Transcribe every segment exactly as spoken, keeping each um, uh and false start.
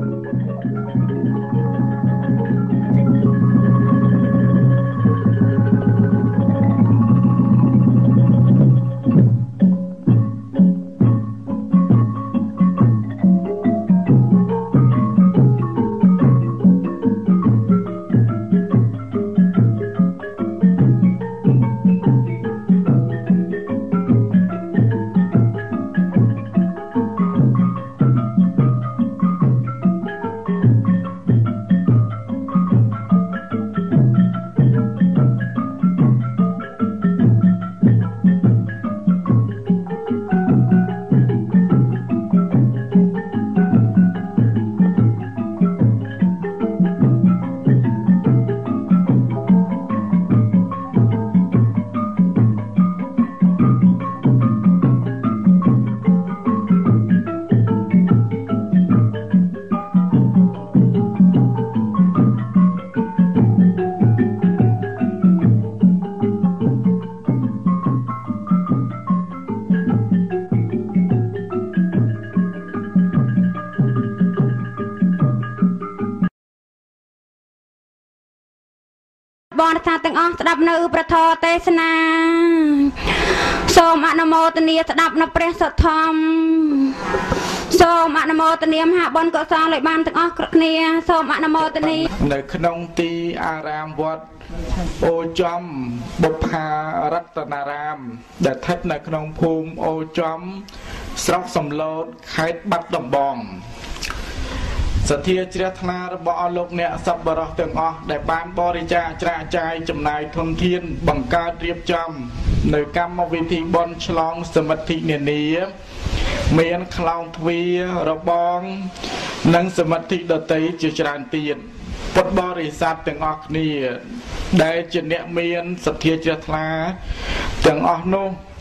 บอนทาตั้งอ๋อสดับในประทอเตสนาโสมอนโมตเนียสดับในเปรสธรรมโสมอนโมตเนียมหาบอนก็สร้างเลยบ้านตั้งอ๋อกระเนียโสมอนโมตเนียในขนมตีอารามวัดโอจอมบุพารัตนารามเด็ดทัดในขนมภูมิโอจอมสระสมโลดไข่บัดดำบองสถียรเจริญนาระบอบโลกเนี่ยสับบรอตึงอ๋อได้บ้านบริจาคกระจายจำหน่ายทนเทียนบังการเรียบจำในกรรมวิธีบนฉลองสมัติเนียนี้เมียนคลองทวีระบองนังสมัติดติจิจารตีนปดบริษัทตึงอ๋อนี่ได้เจเนเมียนสถียรเจริญนาตึงอ๋อโน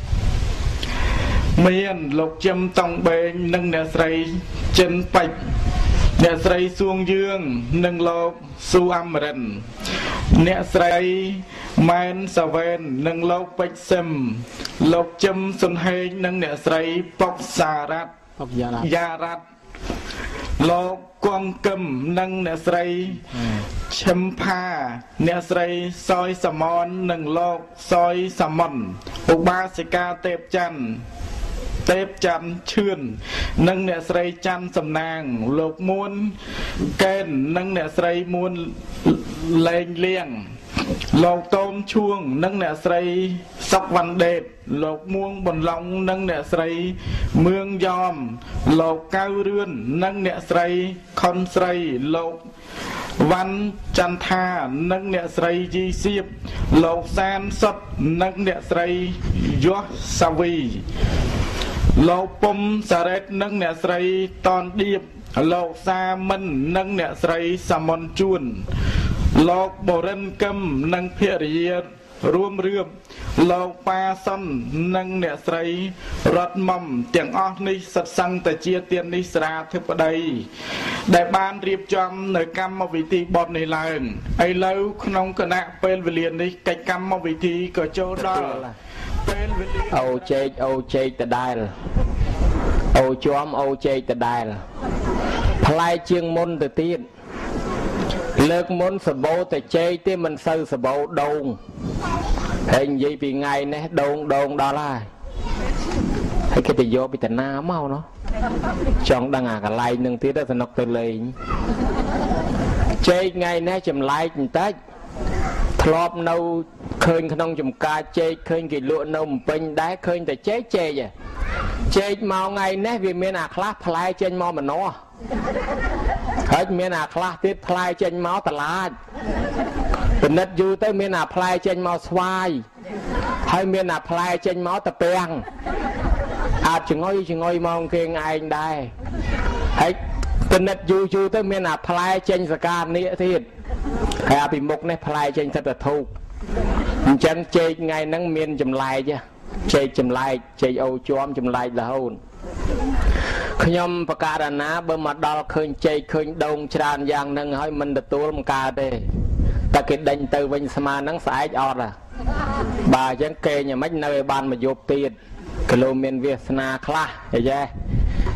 เมียนโลกจำต้องเบงนังเนสไรเจนไปเนสไรสวงยืงหนึ่งโลกสูอัมรันเนสไรแมนสเวนหนึ่งโลกเป็ดซึมโลกจำสุนเฮงหนึ่งเนสไรปกสารัตยารัตโลกกวงกึมหนึ่งเนสไรชิมพาเนสไรซอยสมอนหนึ่งโลกซอยสมอนอุบาสิกาเตปจันเตปจันเชื่อนนังเนสไรจันสำนางโลกมวลเกณฑ์นังเนสไรมวลเลงเลี้ยงโลกโตมช่วงนังเนสไรสักวันเดชโลกม่วงบนลองนังเนสไรเมืองยอมโลกเก้าเรือนนังเนสไรคอนไซโลกวันจันทานังเนสไรยีเสียบโลกแสนสดนังเนสไรยศสวีโลกปมสารตนังเนสไรตอนเดียบโลกซามันนังเนสไรสมนจุนโลกโบรันกำนังเพียรีรวมเรื่องโลกปาซันนังเนสไรรัดมั่มเตียงอ้อนิสัตสังแต่เจียเตียนนิสราเทปใดได้บ้านเรียบจำในกรรมวิธีบอลในลายไอ้เล่าขนมกระแนเป็นเวลียนในกิจกรรมวิธีก็โจดอเอาเจเอาเจตได้เอาจอมเอาเจตได้พลายเชียงมนแต่ตีนเลิกมนสบโแต่เจที่มันซื้อสบโดงเห็นยี่ปีไงเนี่ยโดงโดงดอลลาร์ให้แค่จะโยไปแต่หน้าเมาเนาะจองดังอ่ะกับลายหนึ่งที่ได้สนุกตัวเลยเจไงเนี่ยจำลายจำได้ทลอบเราเคยขนมจมกาเจเคยกินลวดนมเป็นได้เคยแต่เจเจอ่ะเจเมาไงเนี่ยvìเมียนาคลาพลายเจนมอมันเนาะเฮ้ยเมียนาคลาที่พลายเจนเมาตลาดเป็นนัดอยู่แต่เมียนาพลายเจนเมาสวายให้เมียนาพลายเจนเมาตะเปียงอาจจะง่อยจะง่อยมองเก่งไงได้ให้เป็นนัดอยู่อยู่แต่เมียนาพลายเจนสการนี้ที่ให้อาภิมุกเนี่ยพลายเจนจะถูกจังเจไงนั่งเมียนจำลายจ้ะเจจำลายเจเอาจอมจำลายละหุ่นขยมประกาศนะเบิ่มมาดอลเคยเจเคยดงชราญอย่างนั่งให้มันตะตัวมันกาเด้แต่กิดดันเตอวันสมานั่งสายออดอ่ะบ่าจังเกยเนี่ยไม่เนยบานมาโยบตีดกโลเมนเวียสนาคลาเฮ้ย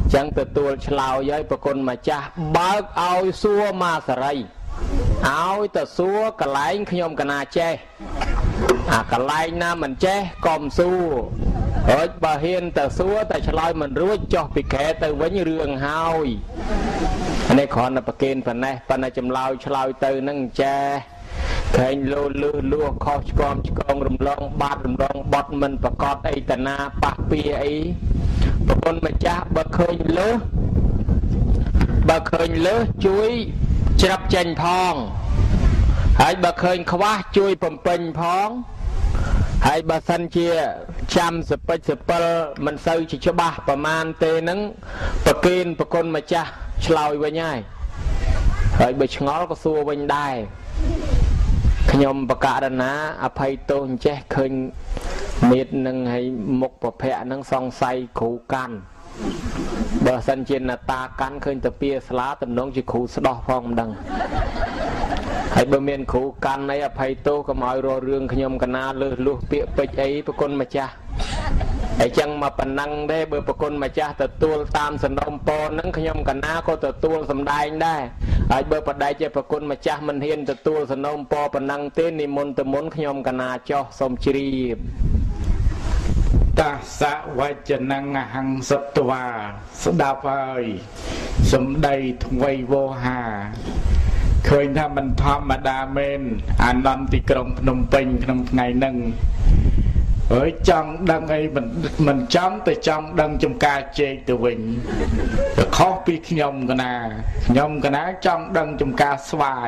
chẳng từ tuột lao với bà con mà cha bác ao xua ma sà rây ao từ xua cả lái nhôm cả na che à cả lái na mình che còn xua ở bà hiên từ xua từ lao mình rút cho bị kẻ từ với như rường hôi anh ấy còn là bà kênh phần này phần này chầm lao lao từ nâng che thấy lô lô lô khó con con rùm lông bát rùm lông bọt mình và con ấy tà na bạc bia ấy bà con mà cha bà khơi lơ bà khơi lơ chuối chập chanh phong hãy bà khơi khóa chuối bầm bình phong hãy bà sân chia chăm sập bạch sập bơ mình sâu chỉ cho bà bà man tê nắng bà kênh bà con mà cha lòi với nhai hãy bà ngó có xua bên đài nhom bạc cả naอภัยโตนเจเคยมีดนึงให้มกประเภทนึงซองไซขู่กันเบอร์สันเจนตากันเคยตะเปียสลาตำนองจีขู่สะดอกฟองดังให้เบอร์เมียนขู่กันในอภัยโตก็มาเอาเรื่องขยมกันนาเลือลูกเปียไปไอ้ปะคนมาจ้าไอ้จังมาปนังได้เบอร์ปะคนมาจ้าแต่ตัวตามสนมปอนนั้นขยมกันนาก็แต่ตัวสำได้ได้ไอ้เบอร์ปได้จะปะคนมาจ้ามันเห็นแต่ตัวสนมปอปนังเต้นนิมนต์ตะมนขยมกันนาจ่อสมจรีบตาสะวัจนังหังสัตวาสดาภายสมใดทวัยโวหาเคยทำมันธรรมดาเมนอ่านนอนติกรงพนมเป่งพนมไงหนึ่งเอ้ยจังดังไอ้มันมันจังแต่จังดังจมกาเจตัววิญแต่ข้อปีขยมกันนะขยมกันนะจังดังจมกาสวาย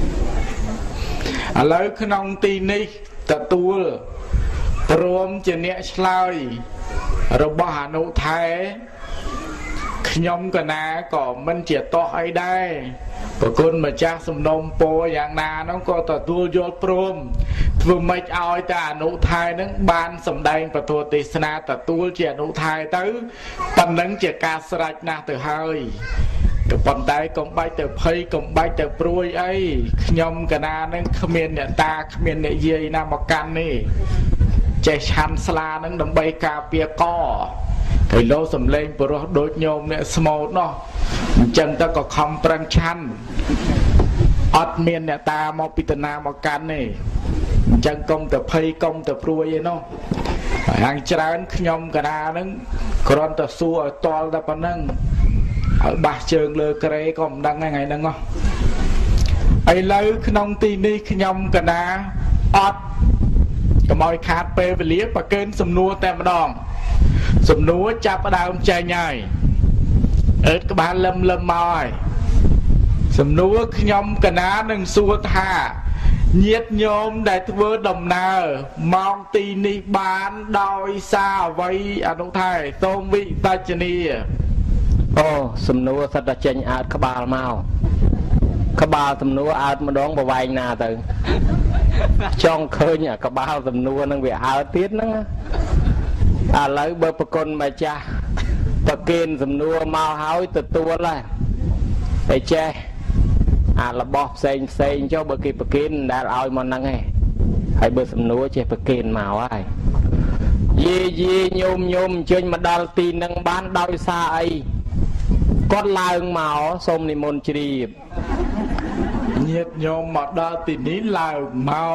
อะไรขนมตีนี่ตะตัวรวมเจเนชลายเราบ้านุไทยขยมกันนะก็มันเจียต่อให้ได้ปรากฏมาจากสมนมโปอย่างนาน้องก็ต่อตัวยอดพรมvừaไม่เอาแต่อนุไทยนั้นบานสำแดงประตูติสนาแต่ตัวเจียอนุไทยตื้อปันนั้นเจียการสลายนาแต่เฮยกับปันได้กงใบแต่เพยกงใบแต่ปลุยไอ้ขยมกันนานั้นขมิ้นเนี่ยตาขมิ้นเนี่ยเยี่ยนามากันนี่ใจชันสลานั้นดำใบกาเปียก้อไอ้โลสำเร็จปลุกโดยโยมเนี่ยสมอเนาะจังตะก็คำปรังชันอดเมียนเนี่ยตามอปิตนามากันนี่จังกงแต่เพยกงแต่ปลุยเนาะหางจานขยมกันนานั้นกรอนแต่ซัวตอลแต่ปนังบาเชิงเลยกระไรก็ดังไงดังเนาะไอ้เลยขนมตีนี่ขยมกันนาอดก็มอยขาดเปไปเลี้ยปะเกินสมนัวแต่มาดองสมนัวจับประดาวใจใหญ่เอิดกบาลลำลำมอยสมนัวขยมกันนาหนึ่งสัวท่าเงียดโยมได้ทว่าดำนามองตีนิบานดอยซาไว้อนุไทยโตมิตาจนีโอ้สมนัวสัตว์เจนอาจขบาลเมาขบาลสมนัวอาจมาดองบวายนาตึงช่องเคยเนี่ยขบาลสมนัวนั่งเวียอาทิตย์นั่งอ่าเลยเบอร์ประคนมาจ้าตะเกียนสำนัวเมาหายตัวตัวเลยไอ้เจ้อ่าระบอบเซ็งเซ็งเจ้าเบอร์กีประกินได้เอามันนั่งไงให้เบอร์สำนัวเจ้ประกินมาไว้ยียีโยมโยมเชิญมาดอลตีนังบ้านดอยซาไอก้อนลายเมาส้มนิมนต์จีบเงียบโยมมาดอลตีนี้ลายเมา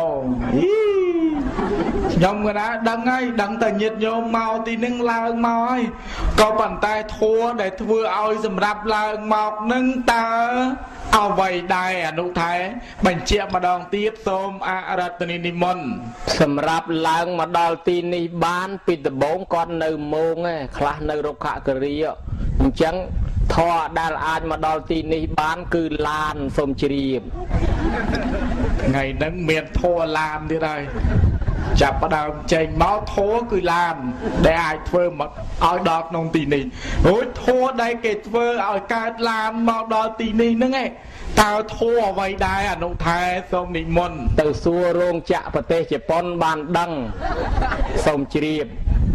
โยมกันนะดังไงดังแต่เงียบโยมเมาตีนึงลายเมาไอ้ก็ปั่นตายทัวได้ทัวเอาสำหรับลายเมานึ่งตาเอาไว้ได้อนุไทยบัญเชียมาดองตีโสมอารัตนินิมนสำหรับลายมาดอลตีนิบ้านปิดบงก้อนในโมงไงคลาในรกขะกรีอ่ะจังทอดาลอาจมาดอลตีนิบ้านคือลานสมจรีบไงนั้นเมียนทัวลานที่ไรจับประดาวใจเมาโถคือลานได้ไอ้เฟิร์มเอาดอกนงตีนี่โอ้ยโถได้เกตเฟิร์เอาการลานเมาดอกตีนี่นั่งไงตาโถไว้ได้อนุไทยสมนิมนต์เต่าซัวโรงจะประเทศญี่ปุ่นบานดังสมจรีบ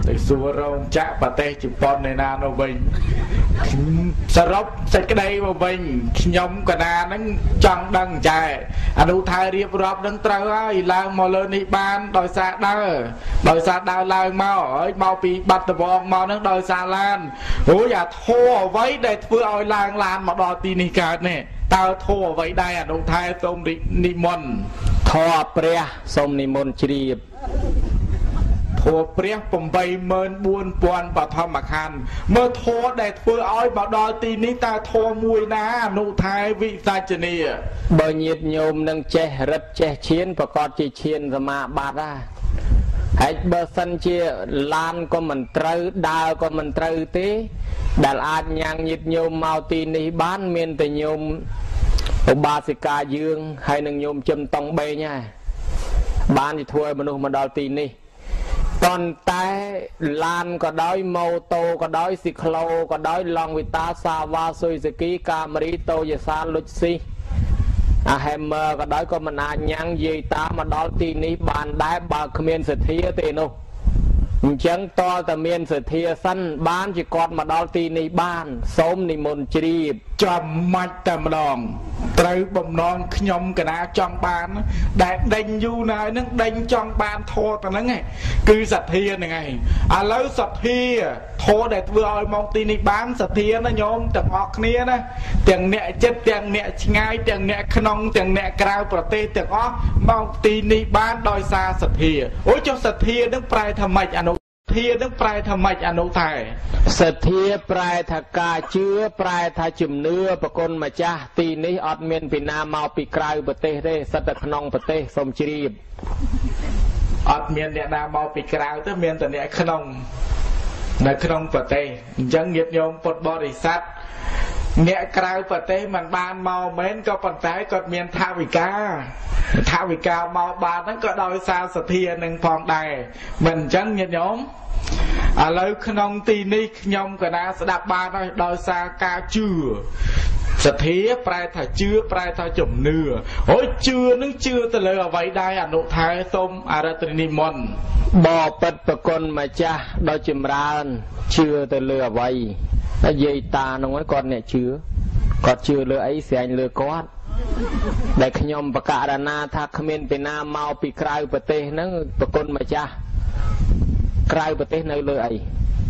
ទៅសួររោងចាក់ប្រទេសជប៉ុនឯណានោះវិញសរុបសេចក្តីមកវិញខ្ញុំកណាហ្នឹងចង់ដឹងចែអនុថែរៀបរាប់នឹងត្រូវហើយឡើងមកលើនេះបានដោយសារដើរដោយសារដើរឡើងមកហើយមកពីបាត់ដំបងមកហ្នឹងដោយសារឡានអូយអាធោអ្វីដែលធ្វើឲ្យឡើងឡានមកដល់ទីនេះកើតនេះតើធោអ្វីដែរអនុថែសូមនិមន្តធម៌ព្រះសូមនិមន្តជ្រាបធម៌ព្រះ 84000 បឋមខណ្ឌមើលធម៌ដែលធ្វើឲ្យមកដល់ទីនេះតើធម៌មួយណាអនុថែវិសាចនីបើញាតិញោមនឹងចេះរឹតចេះឈានប្រកាសជាឈានសមាបត្តិហ่าហើយបើសិនជាឡានក៏មិនត្រូវដើរក៏មិនត្រូវទេដែលអាចញ៉ាំងញាតិញោមមកទីនេះបានមានតែញោមឧបាសិកាយើងហើយនឹងញោមជឹមតង់បេងហ่าបានជាធ្វើឲ្យមនុស្សមកដល់ទីនេះប៉ុន្តែឡានក៏ដោយម៉ូតូក៏ដោយស៊ីក្លូក៏ដោយឡង់វីតាសាវ៉ាស៊ុយស៊ូគីកាមេរីតូយេសាលុចស៊ីអាហេមឺក៏ដោយក៏មិនអាចញ៉ាំងយាយតាមកដល់ទីនេះបានដែរបើគ្មានសទ្ធាទេនោះអញ្ចឹងតើតើមានសទ្ធាសិនបានជាគាត់មកដល់ទីនេះបានសូមនិមន្តជ្រាបចាំមាច់តែម្ដងត្រូវបំណងខ្ញុំកណាចង់បានដែលដេញយូរណាស់ហ្នឹងដេញចង់បានធោទៅហ្នឹងគឺសទ្ធាហ្នឹងឯងឥឡូវសទ្ធាធោដែលធ្វើឲ្យមកទីនេះបានសទ្ធាណាញោមទាំងអស់គ្នាណាទាំងអ្នកចិត្តទាំងអ្នកឆ្ងាយទាំងអ្នកក្នុងទាំងអ្នកក្រៅប្រទេសទាំងអស់មកទីនេះបានដោយសារសទ្ធាអូចុះសទ្ធាហ្នឹងប្រែថាម៉េចអនុធានឹងប្រែថាម៉េចអនុថែសទ្ធាប្រែថាការជឿប្រែថាជំនឿប្រគុណម្ចាស់ទីនេះអត់មានពីណាមកពីក្រៅប្រទេសទេសិតតែក្នុងប្រទេសសូមជ្រាបអត់មានអ្នកណាមកពីក្រៅទេមានតែអ្នកក្នុងនៅក្នុងប្រទេសអញ្ចឹងញាតិញោមពុទ្ធបរិស័ទអ្នកក្រៅប្រទេសមិនបានមកមែនក៏ប៉ុន្តែគាត់មានថាវិការថាវិការមកបានហ្នឹងក៏ដោយសារសទ្ធានឹងផងដែរមិនអញ្ចឹងញាតិញោមឥឡូវក្នុងទីនេះខ្ញុំកណាស្ដាប់បានហើយដោយសារការជឿសទ្ធាប្រែថាជឿប្រែថាជំនឿអូយជឿនឹងជឿទៅលើអ្វីដែរអនុថែសូមអរតនិមន្តបបិទ្ធប្រគុណម្ចាស់ដ៏ចម្រើនជឿទៅលើអ្វីតែយាយតានោះគាត់អ្នកជឿគាត់ជឿលើអីស្រែងលើគាត់ដែលខ្ញុំបកករណាថាគ្មានពីណាមកពីក្រៅប្រទេសហ្នឹងប្រគុណម្ចាស់ក្រៅប្រទេសនៅលើអី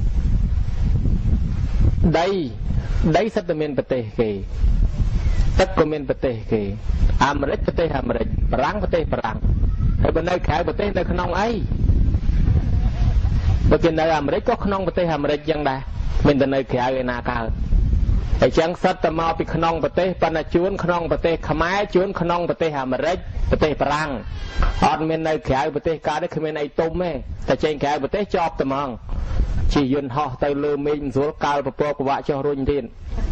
ដីដីសិតតែមានប្រទេសគេទឹកក៏មានប្រទេសគេអាមេរិកប្រទេសអាមេរិកបារាំងប្រទេសបារាំងហើយបើនៅក្រៅប្រទេសនៅក្នុងអីបើគេនៅអាមេរិកក៏ក្នុងប្រទេសអាមេរិកចឹងដែរមិនទៅនៅក្រៅឯណាកើតអញ្ចឹងសិតតែមកពីក្នុងប្រទេសប៉ុន្តែជួនក្នុងប្រទេសខ្មែរជួនក្នុងប្រទេសអាមេរិកប្រទេសបារាំងអត់មាននៅក្រៅប្រទេសកើតទេគ្មានអីទុំទេតែចេញក្រៅប្រទេសជាប់តែហ្មងជាយន្តហោះទៅលើមេឃមិនស្រួលកាលពពកប្រវាក់ចុះរុញទៀត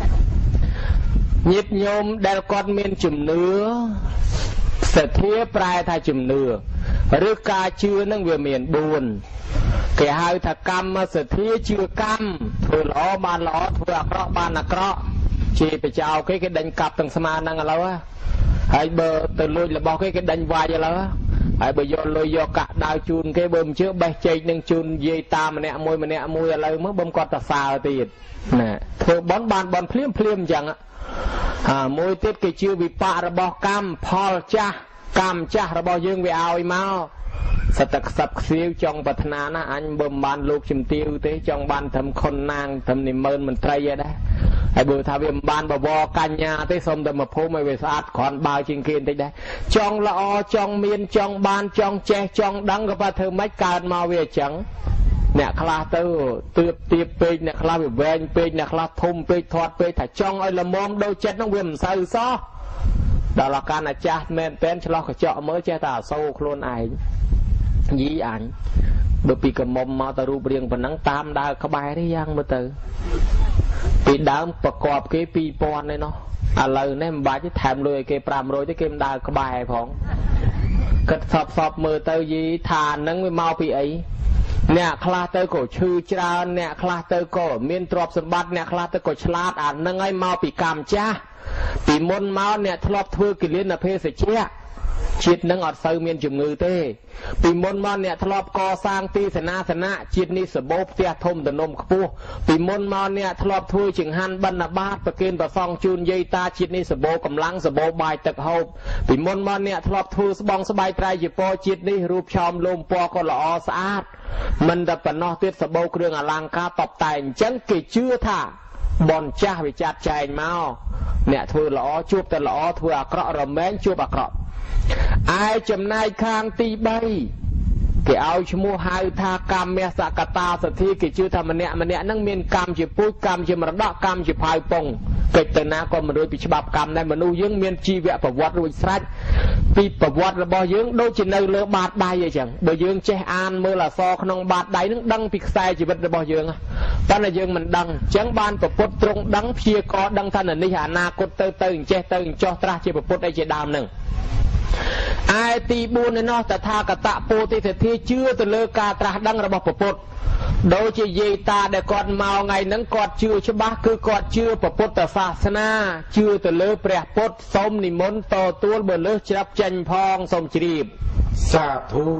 ញាតិញោមដែលគាត់មានជំនឿសទ្ធាប្រែថាជំនឿឬការជឿនឹងវាមានបួនគេហៅថាកម្មសទ្ធាជឿកម្មធ្វើល្អបានល្អធ្វើអាក្រក់បានអាក្រក់ជាបចោគេគេដេញកាប់ទាំងស្មាហ្នឹងឥឡូវហើយបើទៅលួចរបស់គេគេដេញវាយឥឡូវហើយបើយកលុយយកកាក់ដាវជូនគេបើមិនជឿបេះចេកនឹងជូនយាយតាម្នាក់មួយម្នាក់មួយឥឡូវមើលបំគាត់ទៅសើទៀតណាធ្វើបន់បានបន់ភ្លាមភ្លាមអញ្ចឹងអាមួយទៀតគេជឿវិបាករបស់កម្មផលចាស់កម្មចាស់របស់យើងវាឲ្យមកសតក្សបខ្សៀវចង់ប្រាថ្នាណាអញបើមិនបានលោកជំទាវទេចង់បានត្រឹមខុនណាងត្រឹមនិមឺនមន្ត្រីឯដែរហើយបើថាវាមិនបានបវរកញ្ញាទេសុំតែមកភូមិឲ្យវាស្អាតគ្រាន់បើជាងគេបន្តិចដែរចង់ល្អចង់មានចង់បានចង់ចេះចង់ដឹងក៏បើធ្វើម៉េចកើតមកវាអញ្ចឹងអ្នកខ្លះទៅទើបទៀបពេកអ្នកខ្លះវាវែងពេកអ្នកខ្លះធំពេកធាត់ពេកថាចង់ឲ្យល្មមដូចចិត្តនោះវាមិនសូវសោះដល់អាការអាចាស់មែនតែនឆ្លោះកញ្ចក់មើលចេះតែអាសូរខ្លួនឯងយីអញបើពីកមុំមកទៅរូបរាងប៉ុណ្ណឹងតាមដើរក្បែរទេយ៉ាងមើលទៅពីដើមប្រកបគេពីរពាន់ឯណោះឥឡូវនេះមិនបាច់ទេថែមលុយឲ្យគេប្រាំរយទេគេមិនដើរក្បែរផងគិតសពសពមើលទៅយីថានឹងវាមកពីអីអ្នកខ្លះទៅក៏ឈឺច្រើនអ្នកខ្លះទៅក៏មានទ្រព្យសម្បត្តិអ្នកខ្លះទៅក៏ឆ្លាតអានឹងឲ្យមកពីកម្មចាស់ពីមុនមកអ្នកធ្លាប់ធ្វើគិលានភេសជ្ជៈជាតិនឹងអត់សូវមានជំងឺទេពីមុនមកអ្នកធ្លាប់កសាងទីសេនាសនៈជាតិនេះសបោផ្ទះធំទំនំខ្ពស់ពីមុនមកអ្នកធ្លាប់ធ្វើចង្ហាន់បណ្ឌបាតប្រគេនប្រសង់ជូនយាយតាជាតិនេះសបោកម្លាំងសបោបាយទឹកហូបពីមុនមកអ្នកធ្លាប់ធ្វើស្បង់ស្បែកត្រៃជាពណ៌ជាតិនេះរូបឆោមលោមពណ៌ក៏ល្អស្អាតមិនតែប៉ុណ្ណោះទៀតសបោគ្រឿងអលង្ការតបតែងអញ្ចឹងគេជឿថាបនចាស់វាចាត់ចែងមកអ្នកធ្វើល្អជួបតែល្អធ្វើអាក្រក់រមែងជួបអាក្រក់ឯចំណែកខាងទីបីគេឲ្យឈ្មោះហៅថាកម្មសកតាសទ្ធាគេជឿថាម្នាក់ម្នាក់ហ្នឹងមានកម្មជាពូជកម្មជាមរតកកម្មជាផៅពងកិច្ចទៅណាក៏មិនរួចពីច្បាប់កម្មដែរមនុស្សយើងមានជីវប្រវត្តិរួចស្រេចពីប្រវត្តិរបស់យើងដូចជានៅលើបាតដៃអញ្ចឹងបើយើងចេះអានមើលអក្សរក្នុងបាតដៃហ្នឹងដឹងពីខ្សែជីវិតរបស់យើងប៉ុន្តែយើងមិនដឹងអញ្ចឹងបានប្រពុតត្រង់ដឹងព្យាករដឹងថានេះអនាគតទៅទៅអញ្ចេះទៅអញ្ចោះត្រាស់ជាប្រពុតអីជាដើមហ្នឹងឯទីបួននេះតថាគតពោធិសទ្ធាជឿទៅលើការត្រាស់ដឹងរបស់ព្រះពុទ្ធដូចជាយាយតាដែលគាត់មកថ្ងៃហ្នឹងគាត់ជឿច្បាស់គឺគាត់ជឿព្រះពុទ្ធសាសនាជឿទៅលើព្រះពុទ្ធសូមនិមន្តតទួលបើលើសច្រាប់ចេញផងសូមជ្រាបសាធុ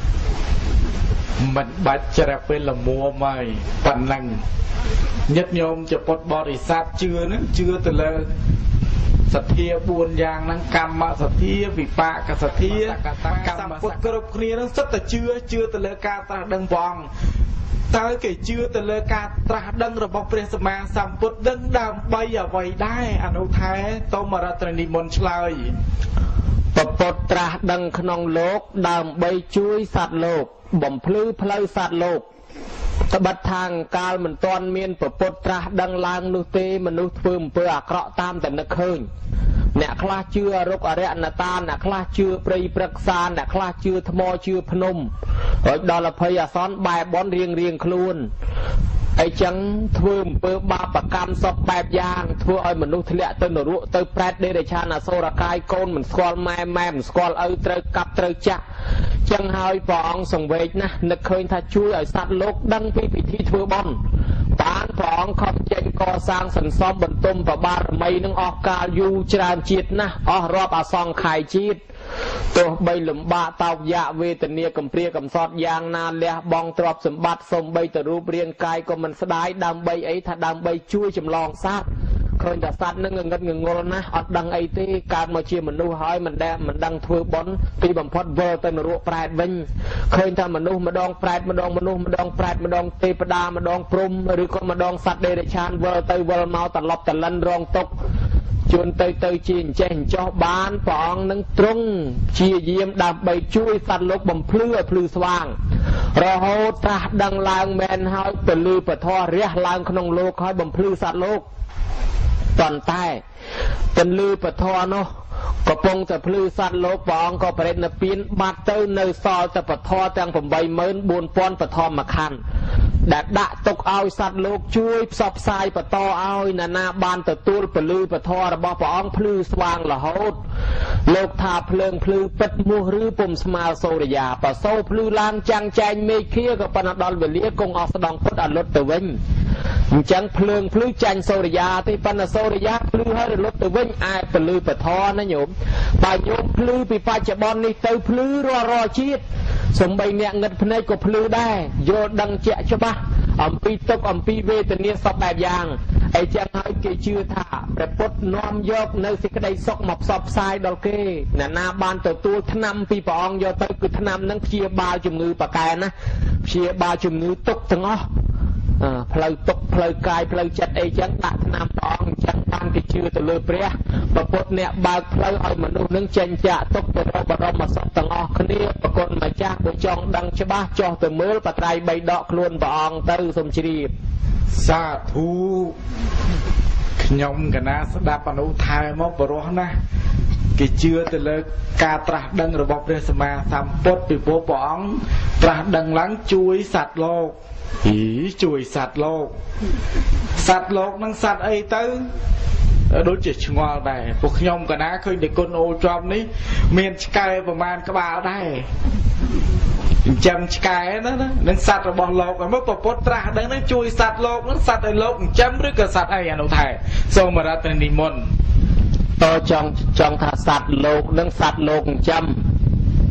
មិនបាច់ច្រាប់ពេលលមួមហើយប៉ុណ្ណឹងញាតិញោមជាពុទ្ធបរិស័ទជឿហ្នឹងជឿទៅលើសទ្ធាបួនយ៉ាងហ្នឹងកម្មសទ្ធាវិបាកសទ្ធាកម្មពុទ្ធគ្រប់គ្នាហ្នឹងសុទ្ធតែជឿជឿទៅលើការត្រាស់ដឹងព្រះអង្គតើគេជឿទៅលើការត្រាស់ដឹងរបស់ព្រះសម្មាសម្ពុទ្ធដឹងដើម្បីអ្វីដែរអនុថែតមរតនិមន្តឆ្លើយព្រះពុទ្ធត្រាស់ដឹងក្នុងលោកដើម្បីជួយសត្វលោកបំភ្លឺផ្លូវសត្វលោកត្បិតថាកាលមិនទាន់មានព្រះពុទ្ធត្រាស់ដឹងឡើងនោះទេមនុស្សធ្វើអំពើអាក្រក់តាមតែនឹកឃើញអ្នកខ្លះជឿរុក្ខអរិយណតាអ្នកខ្លះជឿព្រៃព្រឹក្សាអ្នកខ្លះជឿថ្មជឿភ្នំហើយដល់អភ័យអាសន្នបែបបនរៀងរៀងខ្លួនអីចឹងធ្វើអំពើបាបកម្មសពបែបយ៉ាងធ្វើឲ្យមនុស្សធ្លាក់ទៅនរកទៅប្រែតដេរឆានអសុរកាយកូនមិនស្គាល់ម៉ែម៉ែមិនស្គាល់ឪត្រូវកាប់ត្រូវចាក់ចឹងហើយព្រះអង្គសង្វេគណាស់នឹកឃើញថាជួយឲ្យសត្វលោកដឹងពីពិធីធ្វើបុណ្យបានព្រះអង្គខំចេញកសាងសន្សំបន្ទុំប្របារមីនឹងអស់កាលយូរច្រើនជាតិណាស់អស់រាប់អសង្ខ័យជាតិទោះបីលំបាកតោកយ៉ាវេទនាកំព្រាកំសត់យ៉ាងណាលះបង់ទ្រព្យសម្បត្តិសូម្បីតែរូបរាងកាយក៏មិនស្ដាយដើម្បីអីថាដើម្បីជួយចម្លងសត្វឃើញតែសត្វនឹងងឹតងងល់ណាស់អត់ដឹងអីទេកើតមកជាមនុស្សហើយមិនដែលមិនដឹងធ្វើបុណ្យទីបំផុតវិលទៅនរកប្រែតវិញឃើញថាមនុស្សម្ដងប្រែតម្ដងមនុស្សម្ដងប្រែតម្ដងទេវតាម្ដងព្រំឬក៏ម្ដងសត្វដេរឆានវិលទៅវិលមកត្រឡប់តលិនរងទុកជួនទៅទៅជាអញ្ចេះអញ្ចោះបានព្រះអង្គនឹងទ្រង់ជាយាមដើម្បីជួយសត្វលោកបំភ្លឺឲ្យភ្លឺស្វាងរហូតត្រាស់ដឹងឡើងមែនហើយពលឺពធរះឡើងក្នុងលោកហើយបំភ្លឺសត្វលោកប៉ុន្តែពលឺពធនោះកំពុងតែភ្លឺសត្វលោកព្រះអង្គក៏ប្រេតនិព្វានបាត់ទៅនៅសល់តែពធទាំង 84000 ពធមខណ្ឌដែលដាក់ទុកឲ្យសត្វលោកជួយផ្សព្វផ្សាយបន្តឲ្យណានាបានទទួលពលឺពធរបស់ព្រះអង្គភ្លឺស្វាងរហូតលោកថាភ្លើងភ្លឺពិតមោះឬពុំស្មើសូរិយាប្រសូរភ្លឺឡើងចាំងចែងមេឃខៀក៏ប៉ុន្តែដល់វេលាគង់អស់ស្ដងពុតអលុតទៅវិញអញ្ចឹងភ្លើងភ្លឺចាញ់សូរិយាទេប៉ុន្តែសូរិយាភ្លឺហើយរលត់ទៅវិញឯពលឺពធណាញោមបើញោមភ្លឺពីបច្ចុប្បន្ននេះទៅភ្លឺរាល់រាល់ជាតិសំបីអ្នកងឹតភ្នែកក៏ភ្លឺដែរយល់ដឹងជាក់ច្បាស់អំពីទុក្ខអំពីវេទនាសពបែបយ៉ាងអីចឹងហើយគេជឿថាព្រះពុទ្ធនាំយកនៅសេចក្តីសុខមកផ្សព្វផ្សាយដល់គេអ្នកណាបានទទួលថ្នាំពីព្រះអង្គយកទៅគឺថ្នាំនឹងព្យាបាលជំងឺប៉ាកែណាព្យាបាលជំងឺទុក្ខទាំងអស់ផ្លូវទុកផ្លូវកាយផ្លូវចិត្តអីចឹងដាក់ថ្នាំព្រះអង្គចឹងបានគេជឿទៅលើព្រះព្រះពុទ្ធអ្នកបើកផ្លូវឲ្យមនុស្សនឹងចេញចាកទុកទៅរកបរមសុខទាំងអស់គ្នាប្រគុណម្ចាស់បើចង់ដឹងច្បាស់ចោះទៅមើលបត្រៃបីដកខ្លួនព្រះអង្គទៅសូមជ្រាបសាធុខ្ញុំកណាស្ដាប់អនុថែមកបរោះណាស់គេជឿទៅលើការត្រាស់ដឹងរបស់ព្រះសម្មាសម្ពុទ្ធពីព្រោះព្រះអង្គត្រាស់ដឹងឡើងជួយសត្វលោកហីជួយសត្វលោកសត្វលោកនឹងសត្វអីទៅដូចជាឆ្ងល់ដែរពួកខ្ញុំកណាឃើញតែគុណអូជាប់នេះមានឆ្កែប្រមាណក្បាលដែរចិញ្ចឹមឆ្កែណានឹងសត្វរបស់លោកហើយមកប្រពុតត្រាស់ដឹងនឹងជួយសត្វលោកនឹងសត្វឲ្យលោកចិញ្ចឹមឬក៏សត្វអីអនុថែសូមរតនិមន្តតចង់ចង់ថាសត្វលោកនឹងសត្វលោកចិញ្ចឹម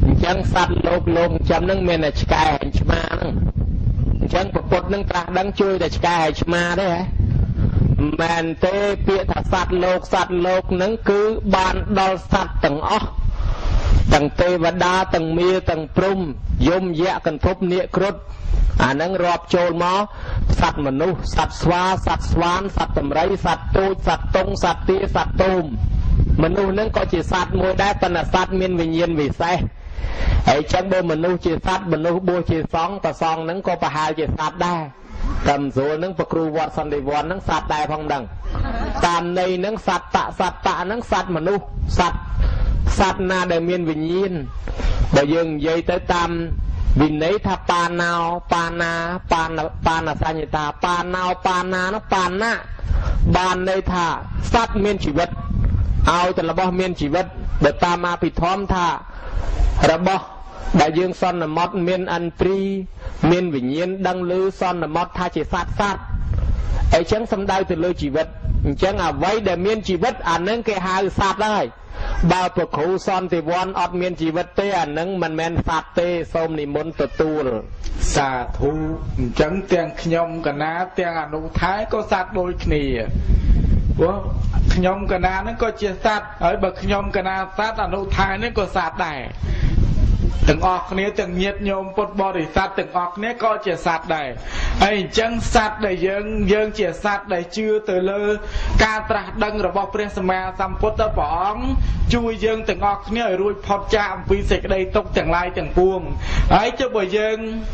chẳng sát lục lục chấm nâng miền là cái hành chma nâng chẳng bậc bột nâng ta đang chui để cái hành chma đấy hả màn tê bịa thả sát lục sát lục nâng cứ ban đo sát tầng ó tầng tê và đa tầng mía tầng prum yom dạ cần thúc nịa krut à nâng rọp trôi mó sát mà nu sát xoa sát xoan sát tầm rấy sát tôi sát tông sát tía sát tôm mà nu nâng có chỉ sát môi đá tân là sát miên vì nhiên vì xe ấy chẳng bơ mà nu chỉ sát mà nu bua chỉ sóng và song nâng có bà hai chỉ sát đá cầm số nâng bà kru vọt sân đầy vọt nâng sát đá phong đằng tàm này nâng sát tạ sát tạ nâng sát mà nu sát sát na để miên vì nhiên bởi dừng dây tới tam vì nấy tha pa nào pa na pa na pa na sa nhị ta pa nào pa na nó pa na ban đây tha sát miên chỉ vật aoแต่ละบ่miên chỉ vật để taมาผิดท้อมท่าระบ่đại dương son là mót miên ăn tri miên vĩnh nhiên đăng lư son là mót tha chỉ sát sát ấy chẳng xâm đau từ lư chỉ vật chẳng à vậy để miên chỉ vật à nâng cái hai sát đấy bao bậc khổ son thì vốn ọt miên chỉ vật tê à nâng mình men sát tê xôm ni môn tự tu rồi xà thu chẳng tiền nhom cả ná tiền à nụ thái có sát đôi khỉ nhom cả ná nó có chia sát ở bậc nhom cả ná sát à nụ thái nó có sát đài từng ọt này từng nhiệt nhôm bột bò để sát từng ọt này có chia sát đài ấy chẳng sát đầy dương dương chia sát đầy chưa từ lơ ca tra đăng rồi bọc pre sama sam put ta bỏng chui dương từng ọt này ở ruồi phật chạm vì sệt đây tốc từng lai từng buông ấy cho bởi dương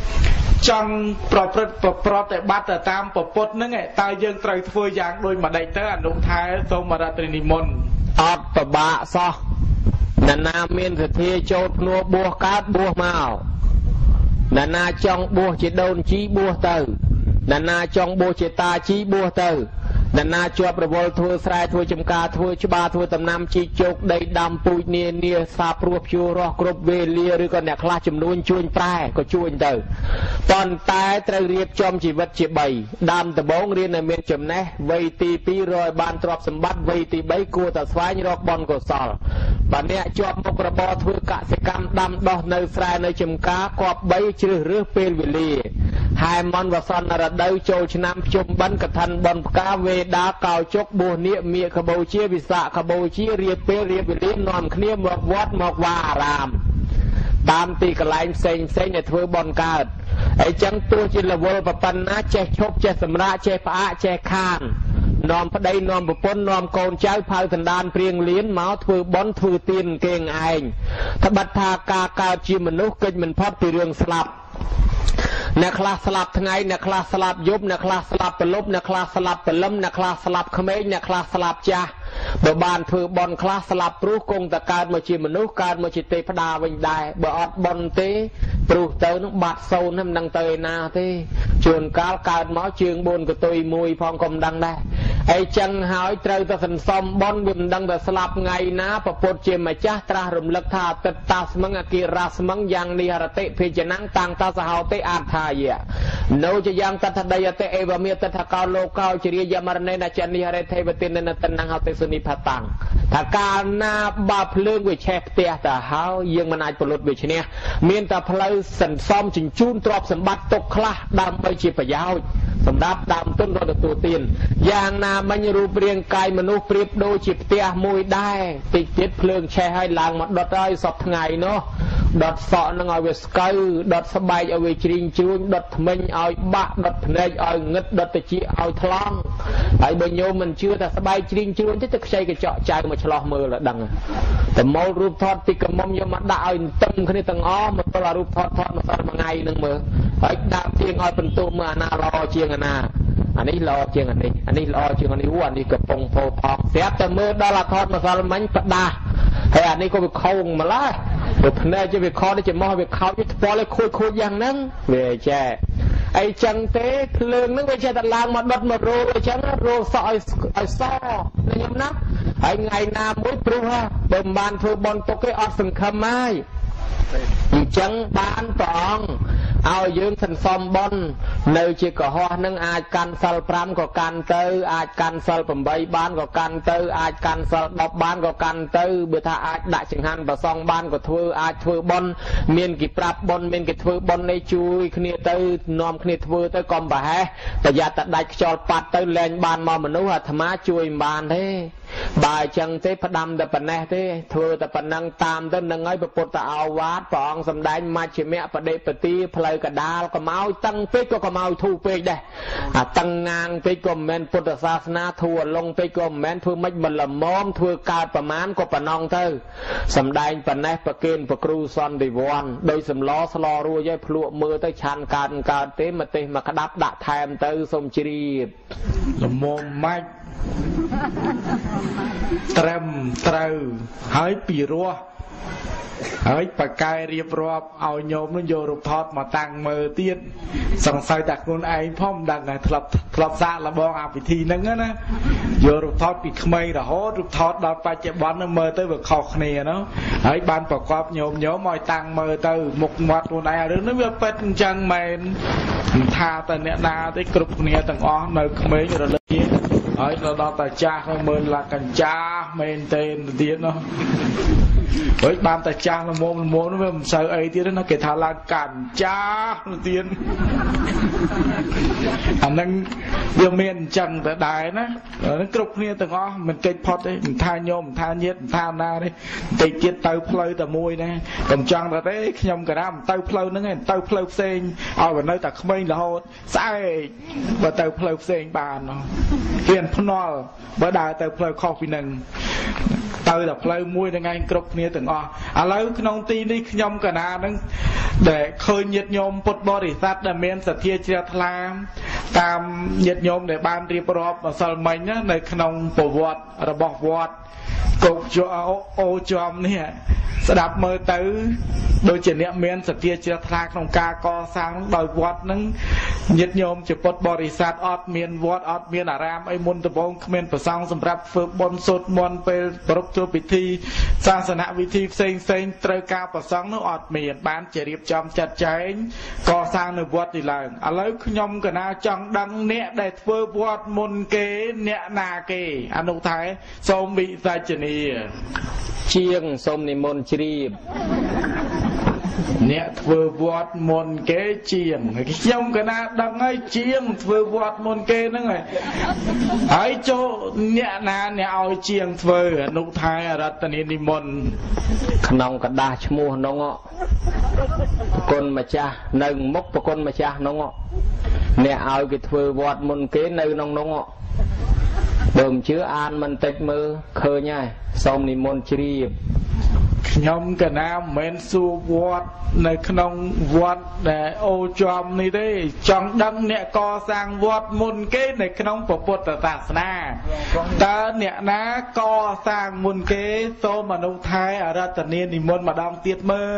trongประแต่บัตรตามปปดนั่นไงตายยังไตรทวยอย่างโดยมาได้เตอร์อนุท้ายทรงมาราตรีนิมนต์อดปะบะซอนานาเมียนสถีโจทนัวบัวกาดบัวเมานานาจองบัวจีโดนจีบัวเตอร์นานาจองบัวจีตาจีบัวเตอร์นานาจวบระวลทัวสายทัวจมกาทัวชบาทัวตำนำจีโจกได้ดำปุยเนียเนียซาปรวบชูรอกรบเวเลียหรือก็เนี่ยคลาจำนวนชวนปลายก็ชวนเตอตอนตายตระเรียบจอมชีวิตจีใบดำตะบงเรียนในเมียนจมแน่ไวตีปีรอยบานตรอบสมบัติไวตีใบกูแต่สวายรอกบอลก็สอลบัดเนี่ยจวบมกระบอทัวกะสกรรมดำดอกในสายในจมกากอบใบชื่อเรือเป็นวิลีไฮมอนวสันนรดาโจชนำจมบันกระทันบอลกาเวดาเก่าจกบัวเนียเมียขบเชียวิสะขบเชียเรียเปเรียบเลี้ยนอนเคลียมอกวัดมอกวารามตามตีกระไลเซงเซงในทัวบอลกาดไอจังตัวจิลวลปปันนะเจชกเจสมระเจพระเจคานนอมพระใดนอมปปนนอมโกนเจ้าพายสันดานเปรียงเลี้ยนเมาทัวบอลทัวตีนเก่งไอทบัตทากากาจีมนุษย์เกิดมันพอดตีเรื่องสลับนักคลาสลับทั้งไงนักคลาสลับยุบนักคลาสลับปลบนักคลาสลับปล้มนักคลาสลับเขมรนักคลาสลับจ้าเบบานเพื่อบอลคลาสลับปลุกกงตะการมาจีมนุษย์การมาจิตเตพดาวิญได้เบอดบอลเตปลุกเตอร์นักบาดโซนน้ำดังเตยนาเตชวนการการหมอเชียงบนกระตุยมวยพองกลมดังได้ไอจังหายเตยตะสันซอมบอลวิมดังแต่สลับไงนะปะปดเจมาจ้าตรารมลักธาตตาสมังอกิราสมังยังนิฮารเตเพจนังตังตาสหาวเตอาทายะโนจะยังตัทดายเตเอวเมียตัทกาโลกาจริยามรเนนะจันนิฮารเทวตินนตันนังหาวเตสุนิพัตังถ้าการนาบาเพลิงวิเชฟเตียแต่หายังมันอาจปลุดวิชเนียเมียนแต่เพลิงสันซ้อมจิงจูนตรอบสมบัติตกคลาดำไปจีปยาวสำรับดำต้นรถตัวตีนอย่างนามันรูปเรียงกายมนุษย์เปรียบโดยจิตเตียมวยได้ติดจิตเพลิงแช่ให้ลางมาดอดได้สอบไงเนาะดอดสอนเอาไว้สกายดอดสบายเอาไว้จริงจูนดอดเมงเอาบะดอดเนยเอาเงดดอดตะจีเอาทลองไอ้บางโยมมันเชื่อแต่สบายจริงจูนจะจะใช้กระเจาะใจมาฉลองมือละดังแต่มอรูปทอดติกมมยมาด่าเอาตึงขึ้นตั้งอ้อมันตัวรูปทอดทอดมาสอนมาไงนึงมือไอ้ดามเชียงเอาเป็นตัวมืออนารอเชียงอนาอันนี้รอเชียงอันนี้อันนี้รอเชียงอันนี้วัวอันนี้กระปงโพพองเสียแต่มือดอลลาร์ทอดมาสอนมันปะดาไอ้อันนี้ก็ไปเข้ามาละเดี๋ยวเนี่ยจะไปคอได้จะมอไปเข้าจะพอเลยคุยคุยอย่างนั้นเว้ยแช่ไอ้จังเต้เพลิงนึกว่าจะตะลางมาดดมาโรยจังโรซอยไอ้ซ้อในยามนักไอ้ไงนามุ้ยปลุกฮะเบิ่มบานเธอบอลตกไอ้ออดสังคมไม่จังบานปอง ao dương thành xóm bon nơi chỉ có hoa nâng ai can sal pram có can tư ai can sal phẩm bảy ban có can tư ai can sal đọc ban có can tư bữa tha ai đại chừng han và song ban có thưa ai thưa bon miền kỳ prap bon miền kỳ thưa bon này chui khnia tư nom khnia thưa tới con bà hèแต่ยาตัดได้จอลปัดtới lên ban mà mình nói thà má chui bàn thế bài chân thế phát đâmแต่ปนแน่thế thưaแต่ปนนังตามtớiนังไอ้ประปุตตะเอาวัดปองสำได้มาเฉเมะประเดปตีเพลยกระดาลก็เมาตั้งเป๊กก็เมาทูเป๊กได้ตั้งงานเป๊กก็แมนพุทธศาสนาทัวลงเป๊กก็แมนทัวไม่บรรลมอมทัวการประมาณก็ปนองเธอสำได้ปนแน่ประเกณฑ์ประครูซอนดิวอนโดยสำล้อสลอรัวย่อยพลุมือtớiชันการการเตะมาเตะมากระดับดะแทมเตอสมจรีละมอมไม่เตรมเตรหายปีรัวหายปากกายเรียบรอบเอาโยมนั่นโยรูปทอดมาตั้งมือเตี้ยนสงสัยจากคนไอ้พ่อมดังไงทลับทลับซาละบองอาพิธีนั่งนะโยรูปทอดปีขมายละโหรูปทอดดาวไปเจ็บวันนั่งมือเต้แบบขอกเนี่ยเนาะหายบานประกอบโยมโยมมอยตั้งมือเต้หมกมัดคนไอ้เรื่องนั้นว่าเป็นจังแมนทาแต่เนี่ยนาได้กรุบเนี่ยต่างอ้อในขมายอยู่เลยไอ้เราเราแต่จ้าเขาเมินละกันจ้าเมนเตนเดียนเนาะเฮ้ยบานแต่จ้าละโมละโมนั่นเป็นใส่ไอ้ที่นั่นนะเกิดทาละกันจ้าเดียนอันนั้นยังเมนจังแต่ได้นะนั่นกรุบเนี่ยต่างอ้อมันเกิดพอดเลยทานโยมทานเย็ดทานนาเลยติดเจ็ดเตาเพลย์แต่มวยนะผมจังแต่ได้ขยำกระน้ำเตาเพลย์นั่นไงเตาเพลย์เซ็งเอาแบบนั้นแต่ขมิ้นละโหดใส่แบบเตาเพลย์เซ็งบานเนาะเปลี่ยนพนอลบ่ได้แต่เพลย์คอฟีนึงเตาแต่เพลย์มวยยังไงกรุบเนี่ยต่างอ้ออะไรขนมตีนี่ขยำกระน้ำนั่งแต่เคยเย็ดโยมปดบริษัทแต่เมนสัตย์เชียร์ทลามตามเย็ดโยมในบ้านเรียบรอบมาสลมัยเนี่ยในขนมปวดระบอกวอดกบโจโอจอมเนี่ยสดับมือตื้อโดยเฉพาะเมียนสเตียเชื้อทาของกากอสร้างโดยวัดนั้นยึดโยมจะปดบริษัทออดเมียนวัดออดเมียนอารามไอ้มุนตะบงเมียนประสังสำหรับฝึกบนสุดมนเป็นปรบตัวพิธีศาสนาวิธีเซ็งเซ็งเตรกาประสังนึกออดเมียนบ้านจะเรียบจำจัดใจก่อสร้างในวัดดีเลยอะไรขยมกันนาจังดังเนะได้ฝึกวัดมนเกเนะนาเกอนุทัยสมวิสัจนีเชียงสมนิมนต์จรีบเนี่ยเฟื่อวอดมนเกเจียงไอ้เจ้ากันนะดังไอ้เจียงเฟื่อวอดมนเกนั่งไงไอ้โจเนี่ยนาเนี่ยเอาเจียงเฟื่อนุทายรัตนินิมนต์ขนมกระดาษชมูน้องอ่ะปกลมาจ้าหนึ่งมกปกลมาจ้าน้องอ่ะเนี่ยเอาไปเฟื่อวอดมนเกในน้องน้องอ่ะเดิมเชื้ออ่านมันติดมือเคยไงสมนิมนต์จรีบยมกันนะเมนสูวัดในขนมวัดแต่โอจอมนี่ได้จังดังเนี่ยก่อสร้างวัดมุนเกในขนมปปุตตะศาสนาแต่เนี่ยนะก่อสร้างมุนเกโซมนุไทยอารัตเนียนิมนต์มาดองเตียดมือ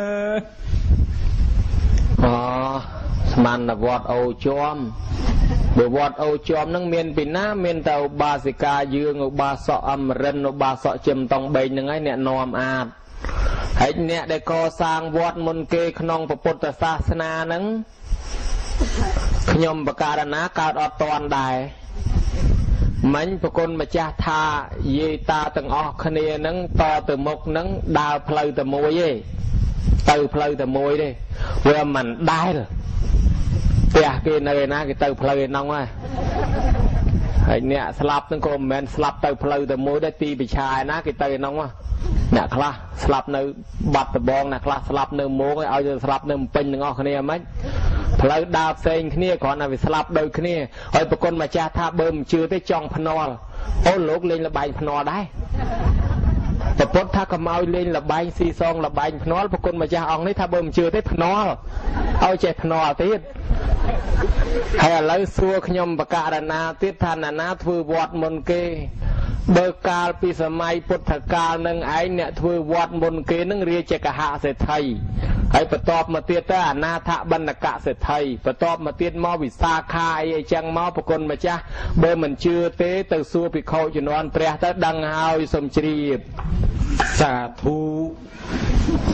อ๋อสมันวัดโอจอมบวัดโอจอมนั่งเมียนปีน้าเมียนแต่บาสิกายืงบาสออัมเรนบาสอเจมตองเบยยังไงเนี่ยนอมอาดให้เนี่ยได้ก่อสร้างวัดมนเกขนองพระพุทธศาสนานั้นขยมประกาศนะการอดตอนได้มันปกลมาจ้าทาเยตาตั้งออกคเนียนั้นต่อตัวมกนั้นดาวเพลย์ตัวมวยเย่ตัวเพลย์ตัวมวยดิเวลามันได้เลยเปียกินเลยนะกิตัวเพลย์น้องว่าไอ้เนี่ยสลับนั่งก็แมนสลับตัวเพลย์ตัวมวยได้ตีไปชายนะกิตัวน้องว่าเนี่ยคลาสลับในบัตรบองนะคลาสลับในโมกเอาจะสลับในเป็นหนึ่งออกเนี่ยไหมพลายดาบเซ็งเนี่ยก่อนนะไปสลับโดยเนี่ยไอ้ปกลมาจ้าท่าเบิ่มชื่อได้จองพนอลโอ้ลูกเล่นระบายพนอได้แต่พดถ้าก็มาเล่นระบายซีซองระบายพนอลปกลมาจ้าอองนี่ถ้าเบิ่มชื่อได้พนอลเอาใจพนอลติดให้อะไรซัวขยมประกาศนาติดทานนาทือวอดมนเกโดยกาลปีสมัยพุทธกาลนึงไอเนี่ยทวีวัดมนเกนึงเรียจกหะเศรษฐีไอประตอบมาเตียตานาทะบรรณกะเศรษฐีประตอบมาเตียมอวิสาคาไอจังมอปกลมาจ้าเบอร์มันชื่อเตตสัวปิเขาจุนวนเปรียตดังหาวสมจรีบสาธุ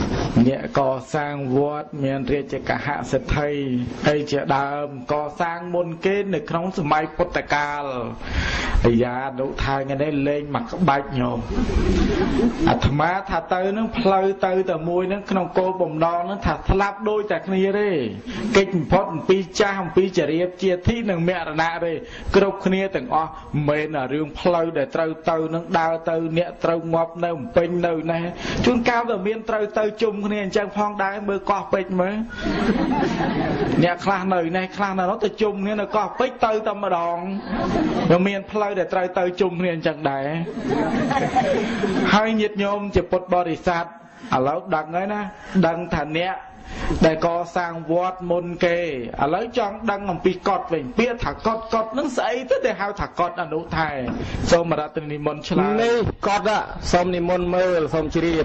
អ្នកកសាងវត្តមានរាជកហសិទ្ធិហើយជាដើមកសាងមុនគេនៅក្នុងសម័យពុទ្ធកាលអាយ៉ានោះថាថ្ងៃនេះលេងមកក្បាច់ញោមអាត្មាថាទៅនឹងផ្លូវទៅតែមួយនឹងក្នុងគោលបំណងនឹងថាស្លាប់ដូចតែគ្នាទេកិច្ចបំផុតអំពីចាស់អំពីចរិយាជាធិនិងមរណៈទេគ្រប់គ្នាទាំងអស់មិនមែនរឿងផ្លូវដែលត្រូវទៅនឹងដើរទៅអ្នកត្រូវងាប់នៅពេញនៅណេះជួនកាលវាមានត្រូវទៅជុំគ្នាអញ្ចឹងផងដែរមើលកោះពេជ្រមើលអ្នកខ្លះនៅណេះខ្លះនៅនោះទៅជុំគ្នានៅកោះពេជ្រទៅតែម្ដងវាមានផ្លូវដែលត្រូវទៅជុំគ្នាអញ្ចឹងដែរហើយញាតិញោមជាពុទ្ធបរិស័ទឥឡូវដឹងហើយណាដឹងថាអ្នកដែលកសាងវត្តមុនគេឥឡូវចង់ដឹងអំពីកុដវិញពាក្យថាកុដកុដនឹងស្អីទៅដែលហៅថាកុដអនុថែសូមរតនិមន្តឆ្លើយនេះកុដសូមនិមន្តមើលសូមជ្រាប